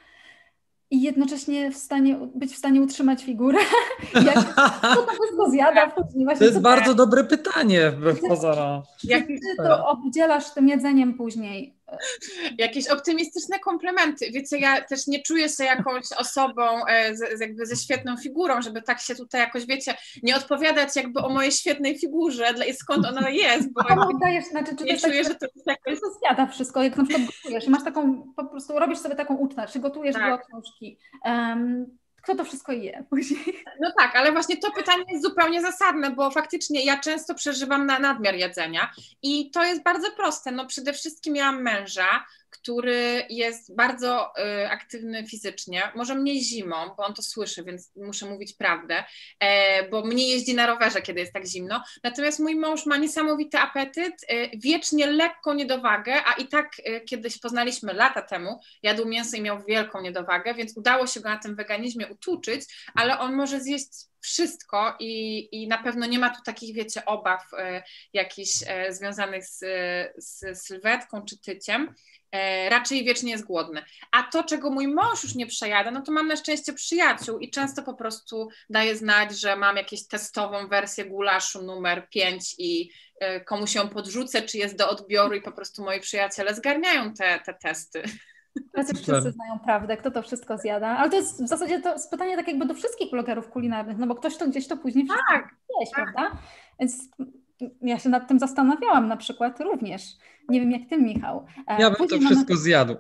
i jednocześnie w stanie, być w stanie utrzymać figurę? Jak to wszystko zjada później? Właśnie to jest to bardzo tak. dobre pytanie, wbrew pozorom. Jak ty to obdzielasz tym jedzeniem później? Jakieś optymistyczne komplementy. Wiecie, ja też nie czuję się jakąś osobą e, z, jakby ze świetną figurą, żeby tak się tutaj jakoś, wiecie, nie odpowiadać jakby o mojej świetnej figurze, dla, skąd ona jest, bo jakby, dajesz, znaczy, czy nie to czuję, tak, że to jest jakoś... to zjada wszystko, jak na przykład gotujesz i masz taką, po prostu robisz sobie taką ucztę, czy gotujesz tak. do książki. Um, Kto to wszystko je później? No tak, ale właśnie to pytanie jest zupełnie zasadne, bo faktycznie ja często przeżywam na nadmiar jedzenia i to jest bardzo proste. No przede wszystkim miałam męża, który jest bardzo y, aktywny fizycznie, może mniej zimą, bo on to słyszy, więc muszę mówić prawdę, e, bo mniej jeździ na rowerze, kiedy jest tak zimno. Natomiast mój mąż ma niesamowity apetyt, y, wiecznie lekką niedowagę, a i tak y, kiedyś poznaliśmy lata temu, jadł mięso i miał wielką niedowagę, więc udało się go na tym weganizmie utuczyć, ale on może zjeść wszystko i, i na pewno nie ma tu takich, wiecie, obaw y, jakichś y, związanych z, z sylwetką czy tyciem. E, raczej wiecznie jest głodny. A to, czego mój mąż już nie przejada, no to mam na szczęście przyjaciół i często po prostu daję znać, że mam jakąś testową wersję gulaszu numer pięć i e, komuś ją podrzucę, czy jest do odbioru i po prostu moi przyjaciele zgarniają te, te testy. Teraz już wszyscy znają prawdę, kto to wszystko zjada, ale to jest w zasadzie to jest pytanie tak jakby do wszystkich blogerów kulinarnych, no bo ktoś to gdzieś to później wszystko tak, jeść, tak. prawda? Więc ja się nad tym zastanawiałam na przykład również. Nie wiem jak ty, Michał. Ja bym później to wszystko mamy... zjadł.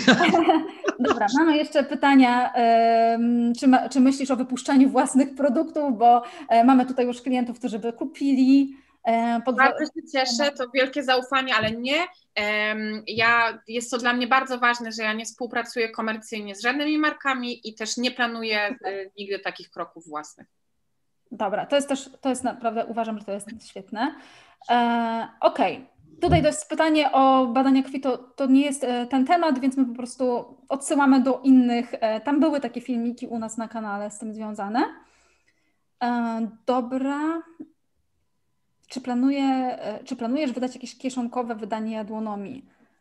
Dobra, mamy jeszcze pytania, czy, ma, czy myślisz o wypuszczaniu własnych produktów, bo mamy tutaj już klientów, którzy by kupili. Pod... Bardzo się cieszę, to wielkie zaufanie, ale nie. Ja, jest to dla mnie bardzo ważne, że ja nie współpracuję komercyjnie z żadnymi markami i też nie planuję nigdy takich kroków własnych. Dobra, to jest też, to jest naprawdę, uważam, że to jest świetne. E, Okej, okay. Tutaj to jest pytanie o badania krwi, to, to nie jest ten temat, więc my po prostu odsyłamy do innych, tam były takie filmiki u nas na kanale z tym związane. E, dobra. Czy, planuje, czy planujesz wydać jakieś kieszonkowe wydanie jadłonomii?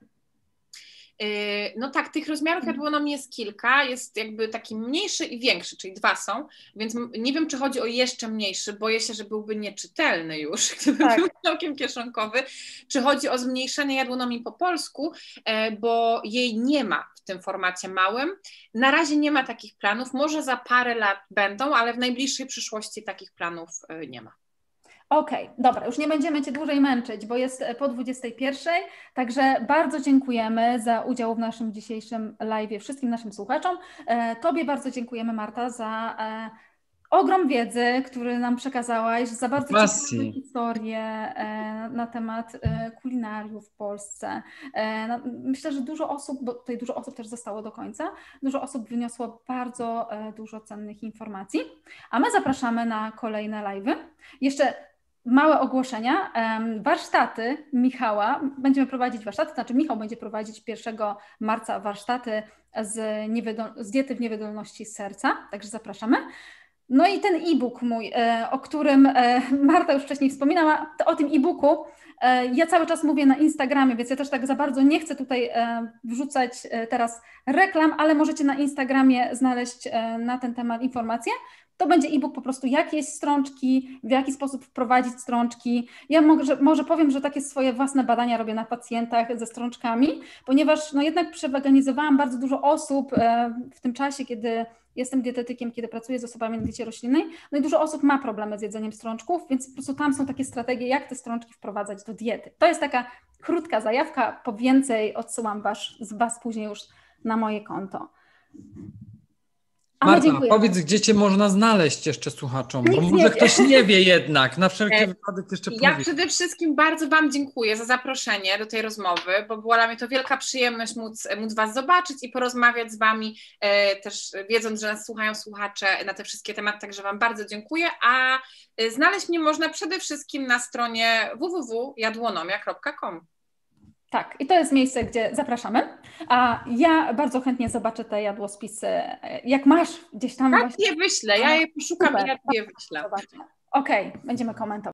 No tak, tych rozmiarów jadłonomii jest kilka, jest jakby taki mniejszy i większy, czyli dwa są, więc nie wiem, czy chodzi o jeszcze mniejszy, boję się, że byłby nieczytelny już, gdyby tak. był całkiem kieszonkowy, czy chodzi o zmniejszenie jadłonomii po polsku, bo jej nie ma w tym formacie małym. Na razie nie ma takich planów, może za parę lat będą, ale w najbliższej przyszłości takich planów nie ma. Okej, okay, dobra, już nie będziemy Cię dłużej męczyć, bo jest po dwudziestej pierwszej, także bardzo dziękujemy za udział w naszym dzisiejszym live'ie wszystkim naszym słuchaczom. Tobie bardzo dziękujemy, Marta, za ogrom wiedzy, który nam przekazałaś, za bardzo ciekawe historie na temat kulinariów w Polsce. Myślę, że dużo osób, bo tutaj dużo osób też zostało do końca, dużo osób wyniosło bardzo dużo cennych informacji, a my zapraszamy na kolejne live'y. Jeszcze małe ogłoszenia. Warsztaty Michała, będziemy prowadzić warsztaty, znaczy Michał będzie prowadzić pierwszego marca warsztaty z, niewydol- z diety w niewydolności serca, także zapraszamy. No i ten e-book mój, o którym Marta już wcześniej wspominała, o tym e-booku Ja cały czas mówię na Instagramie, więc ja też tak za bardzo nie chcę tutaj wrzucać teraz reklam, ale możecie na Instagramie znaleźć na ten temat informacje. To będzie e-book po prostu, jak jeść strączki, w jaki sposób wprowadzić strączki. Ja może, może powiem, że takie swoje własne badania robię na pacjentach ze strączkami, ponieważ no jednak przeweganizowałam bardzo dużo osób w tym czasie, kiedy jestem dietetykiem, kiedy pracuję z osobami na diecie roślinnej, no i dużo osób ma problemy z jedzeniem strączków, więc po prostu tam są takie strategie, jak te strączki wprowadzać do diety. To jest taka krótka zajawka, po więcej odsyłam was, was później już na moje konto. Marta, powiedz, gdzie Cię można znaleźć jeszcze słuchaczom, Nic bo może ktoś nie wie jednak, na wszelki wypadek jeszcze Ja powiedz. przede wszystkim bardzo Wam dziękuję za zaproszenie do tej rozmowy, bo była dla mnie to wielka przyjemność móc, móc Was zobaczyć i porozmawiać z Wami, e, też wiedząc, że nas słuchają słuchacze na te wszystkie tematy, także Wam bardzo dziękuję, a znaleźć mnie można przede wszystkim na stronie w w w kropka jadłonomia kropka com. Tak, i to jest miejsce, gdzie zapraszamy, a ja bardzo chętnie zobaczę te jadłospisy, jak masz gdzieś tam. Tak, właśnie... je wyślę, ja je poszukam. Super. I ja je wyślę. Okej, okay, będziemy komentować.